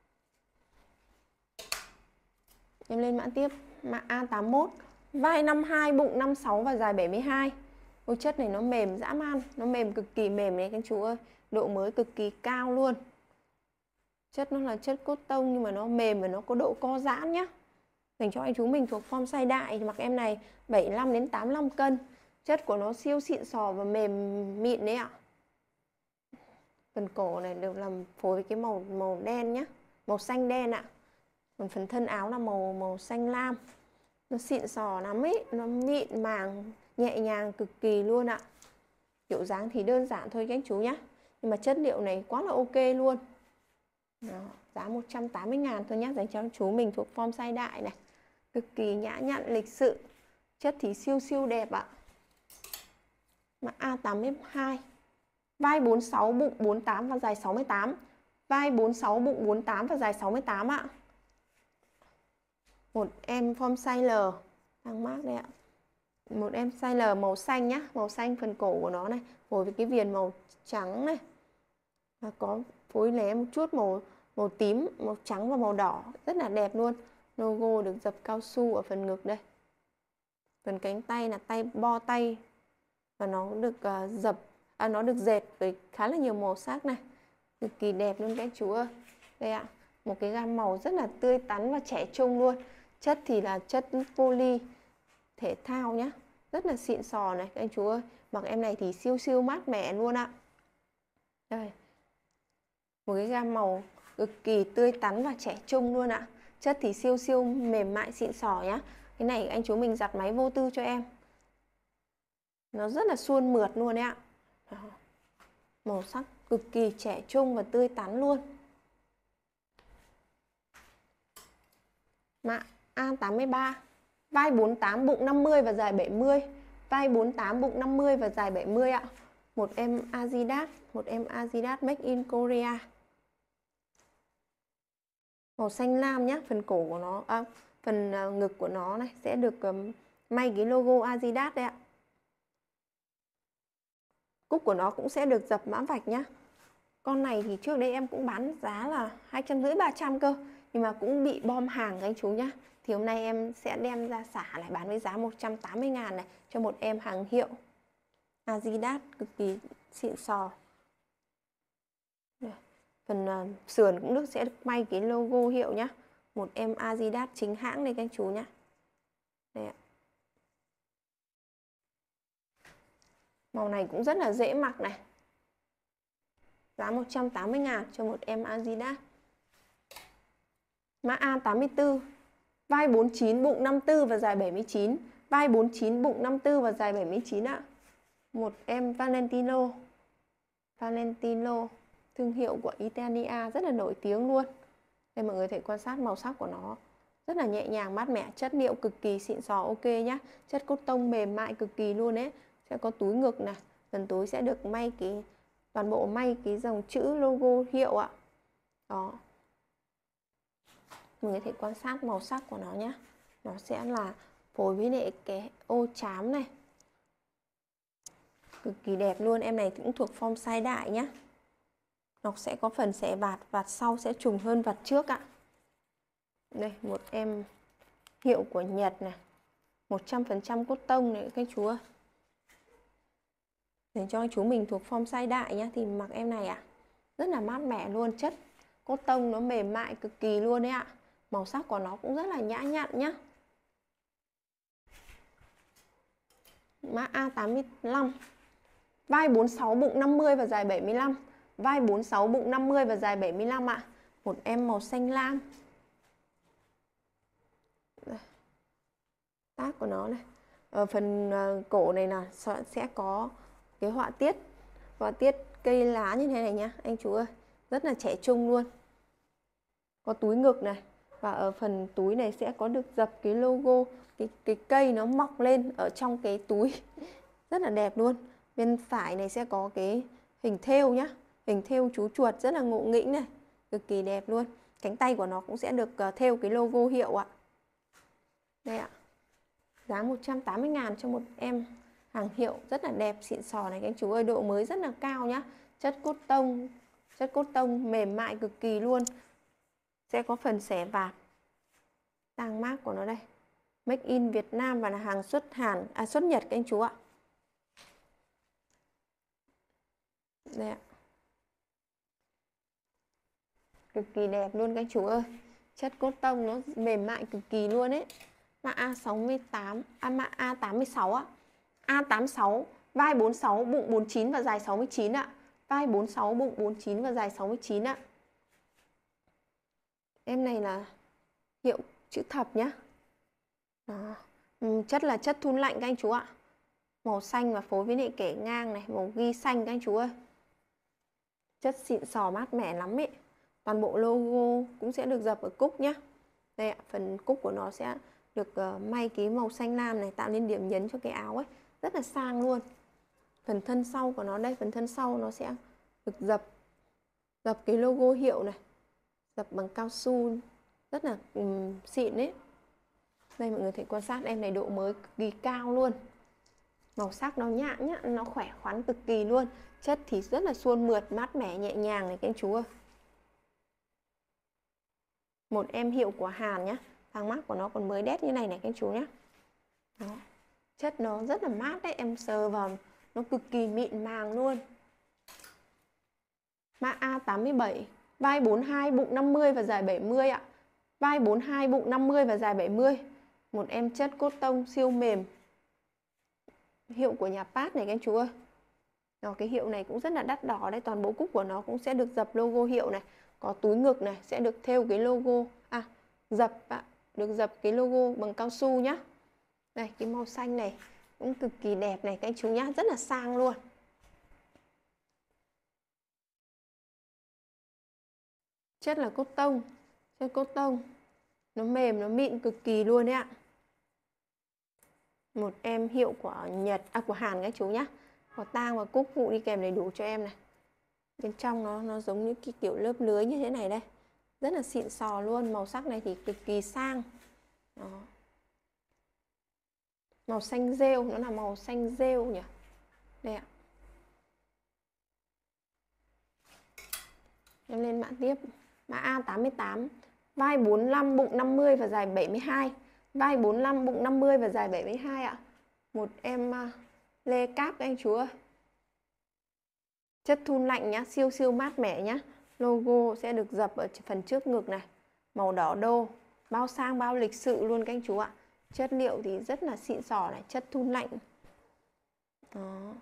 Em lên mã tiếp, mã A81, vai 52, bụng 56 và dài 72. Ôi, chất này nó mềm dã man, nó mềm cực kỳ mềm đấy các chú ơi, độ mới cực kỳ cao luôn. Chất nó là chất cốt tông nhưng mà nó mềm và nó có độ co giãn nhá. Dành cho anh chú mình thuộc form size đại thì mặc em này 75 đến 85 cân. Chất của nó siêu xịn sò và mềm mịn đấy ạ. Phần cổ này được làm phối với cái màu đen nhá, màu xanh đen ạ. Còn phần thân áo là màu xanh lam. Nó xịn sò lắm ấy, nó mịn màng, nhẹ nhàng cực kỳ luôn ạ. Kiểu dáng thì đơn giản thôi các anh chú nhá, nhưng mà chất liệu này quá là ok luôn. Đó, giá 180.000 thôi nhá, dành cho anh chú mình thuộc form size đại này. Cực kỳ nhã nhặn, lịch sự. Chất thì siêu đẹp ạ. Mã A82, vai 46, bụng 48 và dài 68. Vai 46, bụng 48 và dài 68 ạ. Một em form size L, đang mác đây ạ. Một em size L màu xanh nhá, màu xanh phần cổ của nó này, phối với cái viền màu trắng này. Và có phối lé một chút màu tím, màu trắng và màu đỏ, rất là đẹp luôn. Logo được dập cao su ở phần ngực đây. Phần cánh tay là bo tay và nó được nó được dệt với khá là nhiều màu sắc này, cực kỳ đẹp luôn các chú ơi. Đây ạ, một cái gam màu rất là tươi tắn và trẻ trung luôn. Chất thì là chất poly thể thao nhá, rất là xịn sò này các anh chú ơi. Mặc em này thì siêu mát mẻ luôn ạ. Đây, một cái gam màu cực kỳ tươi tắn và trẻ trung luôn ạ. Chất thì siêu mềm mại xịn sò nhá. Cái này anh chú mình giặt máy vô tư cho em, nó rất là suôn mượt luôn đấy ạ. Đó. Màu sắc cực kỳ trẻ trung và tươi tắn luôn. Mã A83, vai 48, bụng 50 và dài 70. Vai 48, bụng 50 và dài 70 ạ. Một em Adidas Make in Korea. Màu xanh lam nhé, phần cổ của nó, phần ngực của nó này sẽ được may cái logo Adidas đây ạ. Cúc của nó cũng sẽ được dập mã vạch nhá. Con này thì trước đây em cũng bán giá là 250-300 cơ, nhưng mà cũng bị bom hàng các anh chú nhá. Thì hôm nay em sẽ đem ra xả lại bán với giá 180.000 này cho một em hàng hiệu Adidas cực kỳ xịn sò. Phần sườn cũng sẽ được may cái logo hiệu nhá. Một em Adidas chính hãng đây các anh chú nhá. Đây ạ. Màu này cũng rất là dễ mặc này. Giá 180.000 cho một em Adidas. Mã A84, vai 49, bụng 54 và dài 79. Vai 49, bụng 54 và dài 79 ạ. Một em Valentino, thương hiệu của Italia rất là nổi tiếng luôn. Đây mọi người thể quan sát màu sắc của nó rất là nhẹ nhàng, mát mẻ, chất liệu cực kỳ xịn sò ok nhá. Chất cốt tông mềm mại cực kỳ luôn ấy. Sẽ có túi ngực này, phần túi sẽ được may toàn bộ may cái dòng chữ logo hiệu ạ. Đó. Mọi người thể quan sát màu sắc của nó nhé. Nó sẽ là phối với lại cái ô chám này, cực kỳ đẹp luôn. Em này cũng thuộc form size đại nhé. Nó sẽ có phần xẻ vạt sau sẽ trùng hơn vạt trước ạ. Đây, một em hiệu của Nhật này, 100% cốt tông này các chú ơi. Để cho anh chú mình thuộc form size đại nhá, thì mặc em này ạ, rất là mát mẻ luôn. Chất cốt tông nó mềm mại cực kỳ luôn đấy ạ. Màu sắc của nó cũng rất là nhã nhặn nhá. Mã A85, vai 46, bụng 50 và dài 75. Vai 46, bụng 50 và dài 75 ạ. Một em màu xanh lam. Tác của nó này. Ở phần cổ này là sẽ có cái họa tiết cây lá như thế này nhá anh chú ơi, rất là trẻ trung luôn. Có túi ngực này, và ở phần túi này sẽ có được dập cái logo, cái cây nó mọc lên ở trong cái túi rất là đẹp luôn. Bên phải này sẽ có cái hình thêu nhá, Hình thêu chú chuột rất là ngộ nghĩnh này, cực kỳ đẹp luôn. Cánh tay của nó cũng sẽ được thêu cái logo hiệu ạ. Đây ạ. Giá 180.000 cho một em hàng hiệu rất là đẹp, xịn sò này các anh chú ơi, độ mới rất là cao nhá. Chất cốt tông mềm mại cực kỳ luôn. Sẽ có phần xẻ vạt. Tag mác của nó đây. Make in Việt Nam và là hàng xuất Nhật các anh chú ạ. Đây ạ. Cực kỳ đẹp luôn các anh chú ơi. Chất cốt tông nó mềm mại cực kỳ luôn ấy. Mã A68, mã A86 ạ. A86, vai 46, bụng 49 và dài 69 ạ. Vai 46, bụng 49 và dài 69 ạ. Em này là hiệu chữ thập nhá. Đó. Chất là chất thun lạnh các anh chú ạ. Màu xanh và phối với lại kẻ ngang này, màu ghi xanh các anh chú ơi. Chất xịn sò mát mẻ lắm ấy. Toàn bộ logo cũng sẽ được dập ở cúc nhá. Đây ạ, phần cúc của nó sẽ được may cái màu xanh lam này, tạo nên điểm nhấn cho cái áo ấy, rất là sang luôn. Phần thân sau của nó đây, phần thân sau nó sẽ được dập cái logo hiệu này, dập bằng cao su rất là xịn ấy. Đây mọi người thấy quan sát em này độ mới cực kỳ cao luôn. Màu sắc nó nhã nhá, nó khỏe khoắn cực kỳ luôn. Chất thì rất là suôn mượt, mát mẻ, nhẹ nhàng này các anh chú ơi. Một em hiệu của Hàn nhá. Tag mác của nó còn mới đét như này này các anh chú nhé. Đó. Chất nó rất là mát đấy, em sờ vào nó cực kỳ mịn màng luôn. Mã A87, vai 42, bụng 50 và dài 70 ạ. Vai 42, bụng 50 và dài 70. Một em chất cốt tông siêu mềm. Hiệu của nhà Pat này các anh chú ơi. Đó, cái hiệu này cũng rất là đắt đỏ đấy, toàn bộ cúc của nó cũng sẽ được dập logo hiệu này, có túi ngực này sẽ được thêu cái logo được dập cái logo bằng cao su nhá. Đây, cái màu xanh này cũng cực kỳ đẹp này các anh chú nhá, rất là sang luôn. Chất là cốt tông, nó mềm, nó mịn cực kỳ luôn đấy ạ. Một em hiệu của của Hàn các chú nhá. Có tang và cúc vụ đi kèm đầy đủ cho em này. Bên trong nó giống như cái kiểu lớp lưới như thế này đây. Rất là xịn sò luôn, màu sắc này thì cực kỳ sang. Đó. Màu xanh rêu, nó là màu xanh rêu nhỉ. Đây ạ. Em lên mã tiếp. Mã A88, vai 45, bụng 50 và dài 72. Vai 45, bụng 50 và dài 72 ạ. Một em lê cáp các anh chú ơi. Chất thun lạnh nhá, siêu mát mẻ nhá. Logo sẽ được dập ở phần trước ngực này. Màu đỏ đô, bao sang bao lịch sự luôn các anh chú ạ. Chất liệu thì rất là xịn sò này, chất thun lạnh. Đó.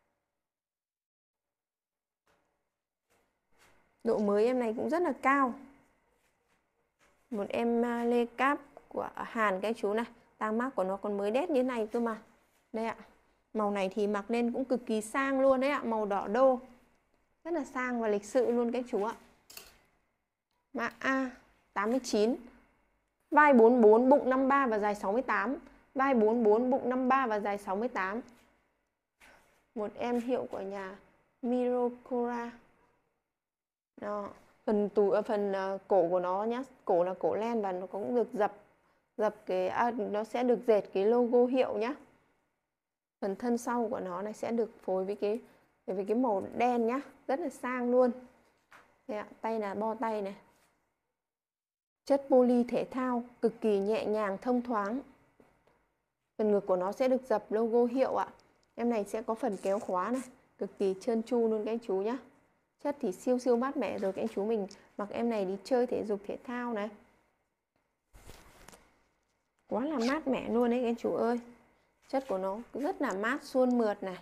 Độ mới em này cũng rất là cao. Một em lê cáp của Hàn các anh chú này. Tag mác của nó còn mới đét như thế này cơ mà. Đây ạ. Màu này thì mặc lên cũng cực kỳ sang luôn đấy ạ. Màu đỏ đô. Rất là sang và lịch sự luôn các chú ạ. Mã A89, vai 44, bụng 53 và dài 68. Vai 44, bụng 53 và dài 68. Một em hiệu của nhà Mirokora. Đó. Phần cổ của nó nhá, cổ là cổ len và nó cũng được dập cái nó sẽ được dệt cái logo hiệu nhá. Phần thân sau của nó này sẽ được phối với cái màu đen nhá, rất là sang luôn. Đây ạ, tay là bo tay này. Chất poly thể thao, cực kỳ nhẹ nhàng, thông thoáng. Phần ngực của nó sẽ được dập logo hiệu ạ. Em này sẽ có phần kéo khóa này, cực kỳ trơn tru luôn các anh chú nhá. Chất thì siêu mát mẻ rồi các anh chú mình mặc em này đi chơi thể dục thể thao này. Quá là mát mẻ luôn đấy các anh chú ơi. Chất của nó rất là mát, suôn mượt này.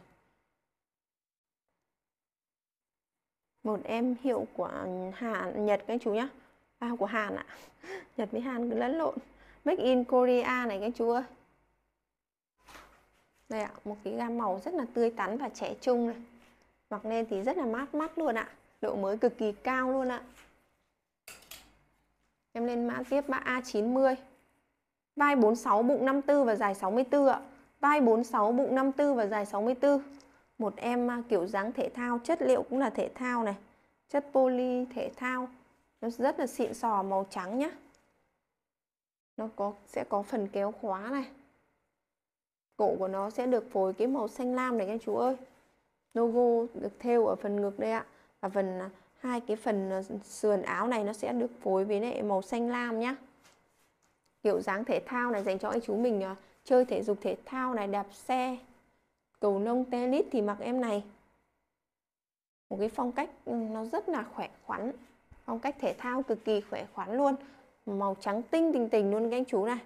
Một em hiệu của Nhật các anh chú nhá. Của Hàn ạ. Nhật với Hàn cứ lẫn lộn. Make in Korea này các anh chú ơi. Đây ạ, một cái gam màu rất là tươi tắn và trẻ trung này. Mặc lên thì rất là mát mắt luôn ạ. Độ mới cực kỳ cao luôn ạ. Em lên mã tiếp, mã A90. Vai 46, bụng 54 và dài 64 ạ. Vai 46, bụng 54 và dài 64. Một em kiểu dáng thể thao, chất liệu cũng là thể thao này. Chất poly thể thao, nó rất là xịn sò, màu trắng nhá. Nó sẽ có phần kéo khóa này. Cổ của nó sẽ được phối cái màu xanh lam này các anh chú ơi. Logo được thêu ở phần ngực đây ạ. Và hai cái phần sườn áo này nó sẽ được phối với lại màu xanh lam nhá. Kiểu dáng thể thao này dành cho anh chú mình chơi thể dục thể thao này, đạp xe, cầu lông, tennis thì mặc em này. Một cái phong cách nó rất là khỏe khoắn, phong cách thể thao cực kỳ khỏe khoắn luôn. Màu trắng tinh tình luôn các anh chú này.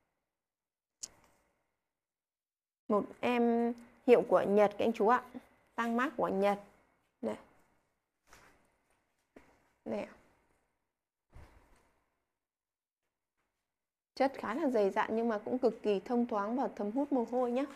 Một em hiệu của Nhật các anh chú ạ. Tăng mác của Nhật. Đây. Đây. Chất khá là dày dặn nhưng mà cũng cực kỳ thông thoáng và thấm hút mồ hôi nhé.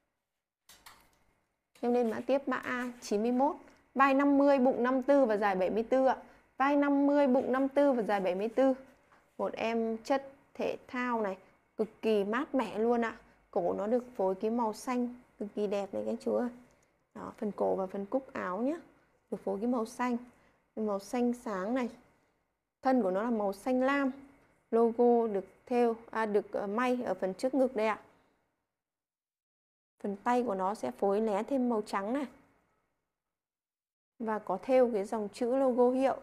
Em lên mã tiếp mã A91. Vai 50, bụng 54 và dài 74 ạ. Vai 50, bụng 54 và dài 74. Một em chất thể thao này, cực kỳ mát mẻ luôn ạ. Cổ nó được phối cái màu xanh cực kỳ đẹp này các chú ơi. Đó, phần cổ và phần cúc áo nhé, được phối cái màu xanh sáng này. Thân của nó là màu xanh lam. Logo được được may ở phần trước ngực đây ạ. Phần tay của nó sẽ phối lé thêm màu trắng này. Và có thêu cái dòng chữ logo hiệu.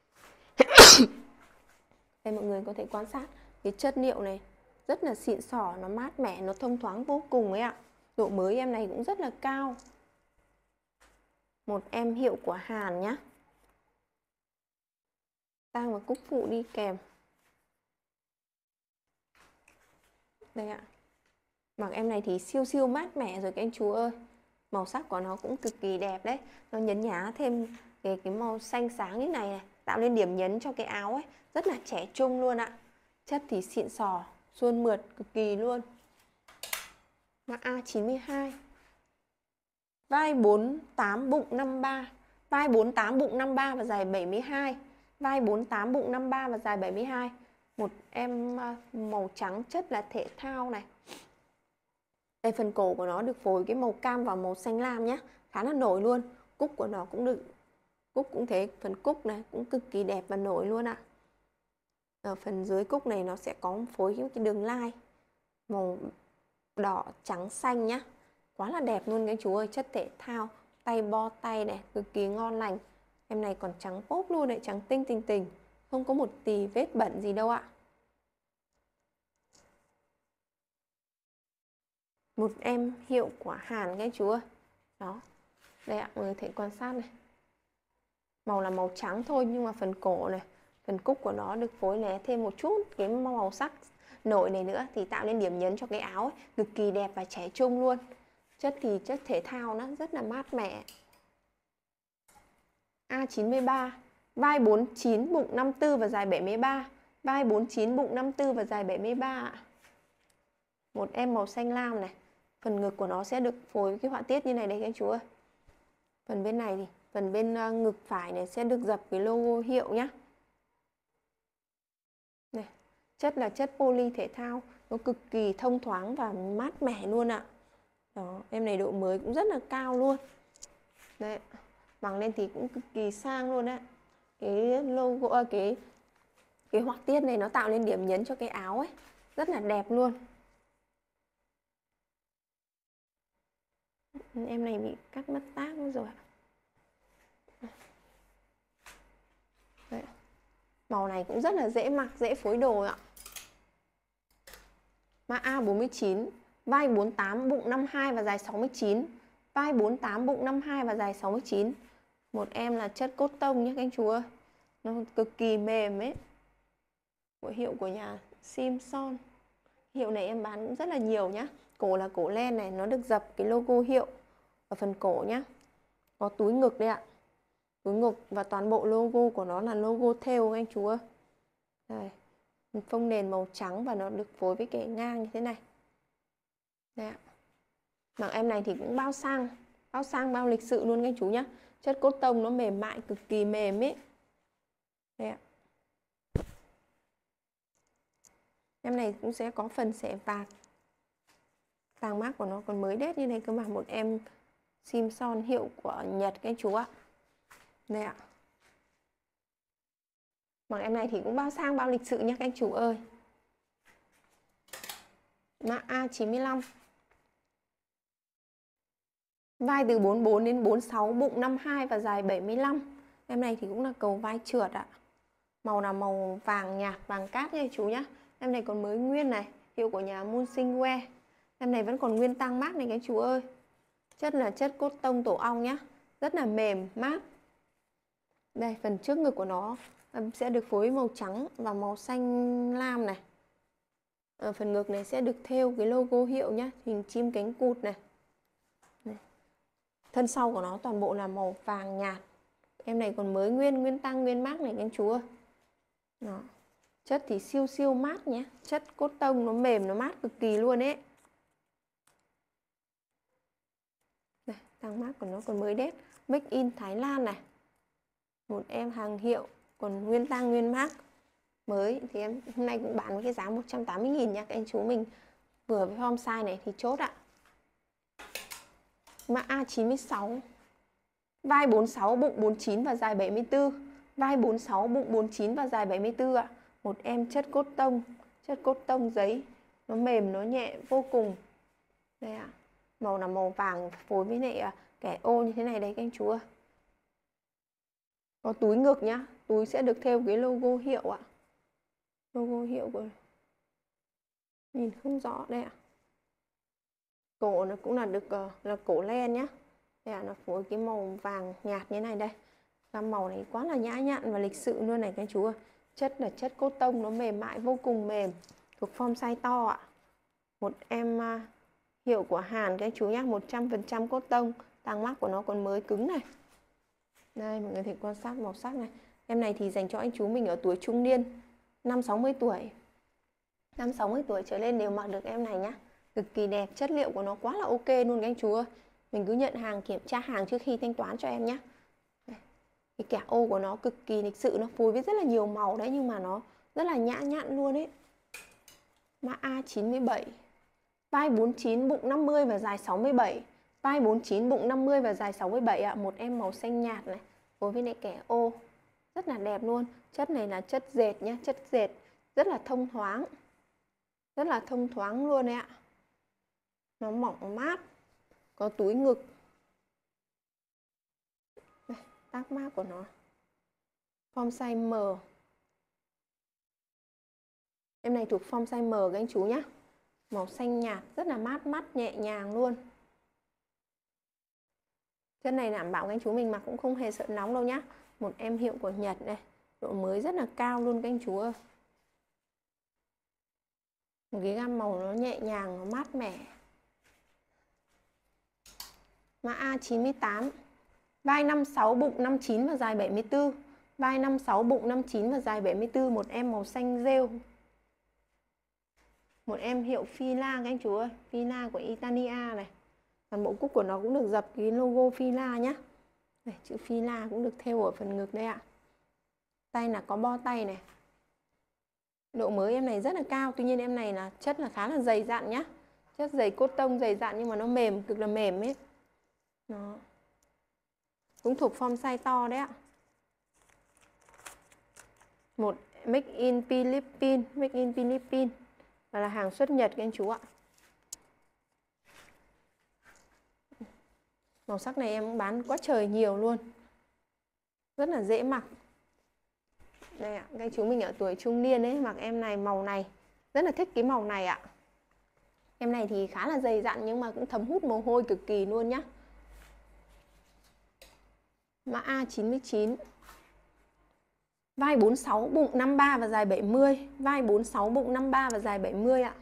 Đây mọi người có thể quan sát cái chất liệu này rất là xịn sò, nó mát mẻ, nó thông thoáng vô cùng ấy ạ. Độ mới em này cũng rất là cao. Một em hiệu của Hàn nhá. Tang và cúc phụ đi kèm. Đây ạ. Mặc em này thì siêu mát mẻ rồi các anh chú ơi. Màu sắc của nó cũng cực kỳ đẹp đấy. Nó nhấn nhá thêm cái màu xanh sáng như này, tạo lên điểm nhấn cho cái áo ấy. Rất là trẻ trung luôn ạ. Chất thì xịn sò, suôn mượt cực kỳ luôn. Mã A92. Vai 48, bụng 53. Vai 48, bụng 53 và dài 72. Vai 48, bụng 53 và dài 72. Một em màu trắng chất là thể thao này. Đây, phần cổ của nó được phối cái màu cam và màu xanh lam nhé. Khá là nổi luôn. Cúc của nó cũng được. Cúc cũng thế. Phần cúc này cũng cực kỳ đẹp và nổi luôn ạ. Ở phần dưới cúc này nó sẽ có phối cái đường lai màu đỏ trắng xanh nhá. Quá là đẹp luôn các chú ơi. Chất thể thao. Tay bo tay này. Cực kỳ ngon lành. Em này còn trắng bốp luôn đấy. Trắng tinh tình. Không có một tì vết bẩn gì đâu ạ. Một em hiệu của Hàn các chú ơi. Đó. Đây ạ, mọi người thể quan sát này. Màu là màu trắng thôi nhưng mà phần cổ này, phần cúc của nó được phối lé thêm một chút cái màu sắc nổi này nữa thì tạo nên điểm nhấn cho cái áo ấy, cực kỳ đẹp và trẻ trung luôn. Chất thì chất thể thao nó rất là mát mẻ. A93. Vai 49, bụng 54 và dài 73. Vai 49, bụng 54 và dài 73. Một em màu xanh lam này. Phần ngực của nó sẽ được phối cái họa tiết như này đây các anh chú ơi. Phần bên này thì phần bên ngực phải này sẽ được dập cái logo hiệu nhá. Này, chất là chất poly thể thao, nó cực kỳ thông thoáng và mát mẻ luôn ạ. Đó, em này độ mới cũng rất là cao luôn. Đấy, mặc lên thì cũng cực kỳ sang luôn đấy. Cái logo cái họa tiết này nó tạo lên điểm nhấn cho cái áo ấy, rất là đẹp luôn. Em này bị cắt mắt tác rồi ạ. Đấy. Màu này cũng rất là dễ mặc, dễ phối đồ ạ. Mã A49. Vai 48, bụng 52 và dài 69. Vai 48, bụng 52 và dài 69. Một em là chất cốt tông nhé các anh chú ơi. Nó cực kỳ mềm ấy. Của hiệu của nhà Simpson. Hiệu này em bán cũng rất là nhiều nhá. Cổ là cổ len này, nó được dập cái logo hiệu ở phần cổ nhá. Có túi ngực đây ạ. Túi ngực và toàn bộ logo của nó là logo thêu anh chú ơi. Đây. Phông nền màu trắng và nó được phối với cái ngang như thế này. Đây ạ. Mặc em này thì cũng bao sang, bao lịch sự luôn anh chú nhá. Chất cốt tông nó mềm mại, cực kỳ mềm ấy. Đây ạ. Em này cũng sẽ có phần xẻ vạt. Tàng mác của nó còn mới đét như này cơ mà. Một em Simpson hiệu của Nhật các anh chú ạ. Đây ạ. Mặc em này thì cũng bao sang bao lịch sự nha các anh chủ ơi. Mã A95. Vai từ 44 đến 46, bụng 52 và dài 75. Em này thì cũng là cầu vai trượt ạ. Màu là màu vàng nhạt, vàng cát nha chú nhá. Em này còn mới nguyên này, hiệu của nhà Munsin Wear. Em này vẫn còn nguyên tang mát này các chú ơi. Chất là chất cốt tông tổ ong nhá. Rất là mềm, mát. Đây, phần trước ngực của nó sẽ được phối màu trắng và màu xanh lam này. Ở phần ngực này sẽ được thêu cái logo hiệu nhá, hình chim cánh cụt này. Thân sau của nó toàn bộ là màu vàng nhạt. Em này còn mới nguyên tang nguyên mát này các anh chú ơi. Đó. Chất thì siêu siêu mát nhé. Chất cốt tông nó mềm, nó mát cực kỳ luôn ấy. Đây, tang mát của nó còn mới đét. Make in Thái Lan này. Một em hàng hiệu, còn nguyên tang nguyên mát mới. Thì em hôm nay cũng bán với cái giá 180.000 nha các anh chú mình. Vừa với form size này thì chốt ạ. Mã A96. Vai 46, bụng 49 và dài 74. Vai 46, bụng 49 và dài 74 ạ. Một em chất cốt tông giấy. Nó mềm, nó nhẹ vô cùng. Đây ạ. Màu là màu vàng phối với lại kẻ ô như thế này đấy các anh chú ơi. Có túi ngực nhá. Túi sẽ được thêu cái logo hiệu ạ. Logo hiệu của... Nhìn không rõ đây ạ. Cổ nó cũng là được là cổ len nhá. Đây ạ, nó phối cái màu vàng nhạt như này đây. Gam màu này quá là nhã nhặn và lịch sự luôn này các chú ơi. Chất là chất cốt tông, nó mềm mại vô cùng mềm. Thuộc form size to ạ. Một em hiệu của Hàn các chú nhá, 100% cốt tông. Tang mát của nó còn mới cứng này. Đây mọi người thể quan sát màu sắc này. Em này thì dành cho anh chú mình ở tuổi trung niên, 5-60 tuổi. 5-60 tuổi trở lên đều mặc được em này nhá. Cực kỳ đẹp, chất liệu của nó quá là ok luôn các anh chú ơi. Mình cứ nhận hàng, kiểm tra hàng trước khi thanh toán cho em nhé. Cái kẻ ô của nó cực kỳ lịch sự, nó phối với rất là nhiều màu đấy, nhưng mà nó rất là nhã nhặn luôn ấy. Mã A97. Vai 49, bụng 50 và dài 67. Vai 49, bụng 50 và dài 67 ạ. Một em màu xanh nhạt này, phối với lại kẻ ô. Rất là đẹp luôn. Chất này là chất dệt nhá, chất dệt rất là thông thoáng. Rất là thông thoáng luôn đấy ạ. Nó mỏng mát. Có túi ngực. Đây, tác mát của nó. Form size M. Em này thuộc form size M các anh chú nhé. Màu xanh nhạt, rất là mát mắt, nhẹ nhàng luôn. Chân này đảm bảo các anh chú mình mặc cũng không hề sợ nóng đâu nhá. Một em hiệu của Nhật này. Độ mới rất là cao luôn các anh chú ơi. Một cái gam màu nó nhẹ nhàng, nó mát mẻ. Mã A98. Vai 56, bụng 59 và dài 74. Vai 56, bụng 59 và dài 74. Một em màu xanh rêu. Một em hiệu Fila các anh chú ơi. Fila của Italia này. Toàn bộ cúc của nó cũng được dập cái logo Fila nhá. Đây, chữ Fila cũng được thêu ở phần ngực đây ạ. Tay là có bo tay này. Độ mới em này rất là cao. Tuy nhiên em này là chất là khá là dày dặn nhá. Chất dày cốt tông dày dặn nhưng mà nó mềm, cực là mềm ấy. Đó. Cũng thuộc form size to đấy ạ. Một Make in Philippines. Make in Philippines. Và là hàng xuất Nhật các anh chú ạ. Màu sắc này em cũng bán quá trời nhiều luôn. Rất là dễ mặc. Đây ạ, các anh chú mình ở tuổi trung niên ấy, mặc em này, màu này. Rất là thích cái màu này ạ. Em này thì khá là dày dặn nhưng mà cũng thấm hút mồ hôi cực kỳ luôn nhá. Mã A99. Vai 46, bụng 53 và dài 70. Vai 46, bụng 53 và dài 70 ạ.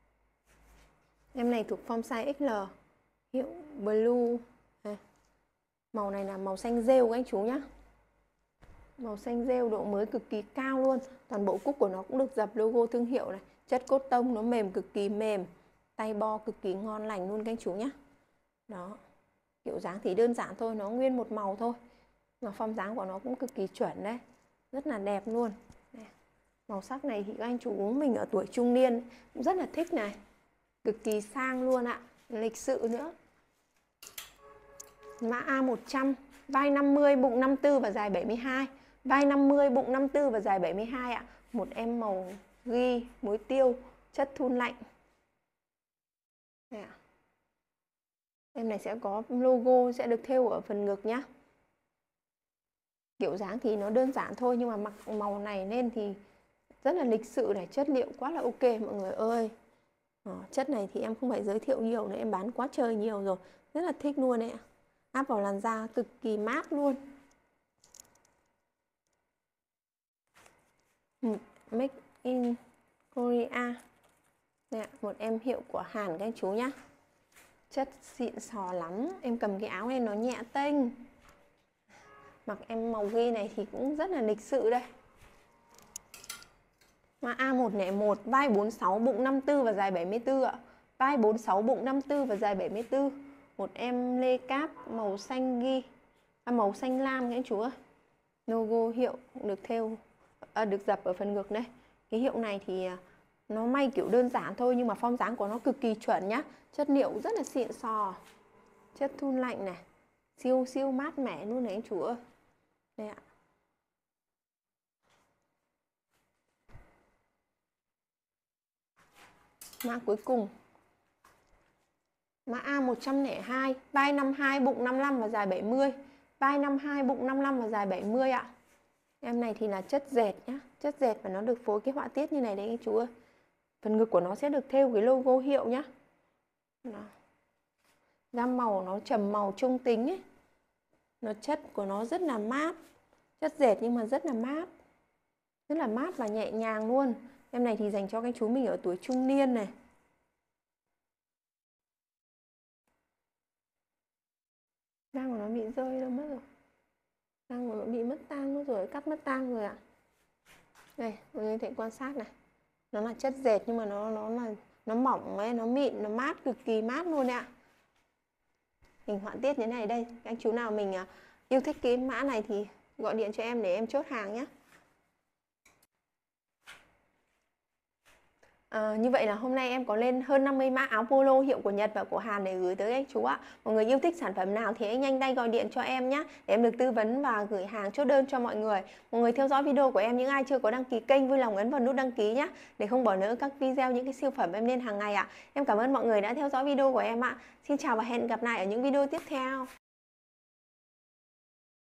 Em này thuộc form size XL. Hiệu Blue. Đây. Màu này là màu xanh rêu các anh chú nhá. Màu xanh rêu, độ mới cực kỳ cao luôn. Toàn bộ cúc của nó cũng được dập logo thương hiệu này. Chất cốt tông nó mềm, cực kỳ mềm. Tay bo cực kỳ ngon lành luôn các anh chú nhá. Đó. Kiểu dáng thì đơn giản thôi, nó nguyên một màu thôi. Mà form dáng của nó cũng cực kỳ chuẩn đấy. Rất là đẹp luôn. Đây. Màu sắc này thì các anh chú mình ở tuổi trung niên cũng rất là thích này. Cực kỳ sang luôn ạ. Lịch sự nữa. Mã A100. Vai 50, bụng 54 và dài 72. vai 50, bụng 54 và dài 72 ạ. Một em màu ghi muối tiêu, chất thun lạnh. Đây ạ. Em này sẽ có logo sẽ được thêu ở phần ngực nhá. Kiểu dáng thì nó đơn giản thôi, nhưng mà mặc màu này lên thì rất là lịch sự này, chất liệu quá là ok mọi người ơi. Chất này thì em không phải giới thiệu nhiều nữa, em bán quá trời nhiều rồi, rất là thích luôn đấy ạ. Áp vào làn da cực kỳ mát luôn. Make in Korea. Đây ạ, một em hiệu của Hàn các anh chú nhá. Chất xịn sò lắm. Em cầm cái áo này nó nhẹ tênh. Mặc em màu ghi này thì cũng rất là lịch sự đây. Mã A101, vai 46, bụng 54 và dài 74 ạ. Vai 46, bụng 54 và dài 74. Một em lê cáp màu xanh ghi, màu xanh lam các anh chú ơi. Logo hiệu được thêu, được dập ở phần ngực đây. Cái hiệu này thì nó may kiểu đơn giản thôi, nhưng mà form dáng của nó cực kỳ chuẩn nhá. Chất liệu rất là xịn sò, chất thun lạnh này, siêu siêu mát mẻ luôn này anh chú ơi. Đây ạ. Mã cuối cùng, mã A102, vai 52, bụng 55 và dài 70. Vai 52, bụng 55 và dài 70 ạ. Em này thì là chất dệt nhá, chất dệt và nó được phối cái họa tiết như này đấy anh chú ơi. Phần ngực của nó sẽ được thêu cái logo hiệu nhá. Gam màu nó trầm màu trung tính ấy. Nó chất của nó rất là mát, chất dệt nhưng mà rất là mát. Rất là mát và nhẹ nhàng luôn. Em này thì dành cho các chú mình ở tuổi trung niên này. Răng của nó bị rơi đâu mất rồi. Răng của nó bị mất tang mất rồi, cắt mất tang rồi ạ. Đây, mọi người có thể quan sát này. Nó là chất dệt nhưng mà nó mỏng ấy, nó mịn, nó mát, cực kỳ mát luôn ạ. Hình họa tiết như thế này đây. Các anh chú nào mình yêu thích cái mã này thì gọi điện cho em để em chốt hàng nhé. Như vậy là hôm nay em có lên hơn 50 mã áo polo hiệu của Nhật và của Hàn để gửi tới anh chú ạ. Mọi người yêu thích sản phẩm nào thì hãy nhanh tay gọi điện cho em nhé, để em được tư vấn và gửi hàng chốt đơn cho mọi người. Mọi người theo dõi video của em, những ai chưa có đăng ký kênh vui lòng ấn vào nút đăng ký nhé, để không bỏ lỡ các video những cái siêu phẩm em lên hàng ngày ạ. Em cảm ơn mọi người đã theo dõi video của em ạ. Xin chào và hẹn gặp lại ở những video tiếp theo.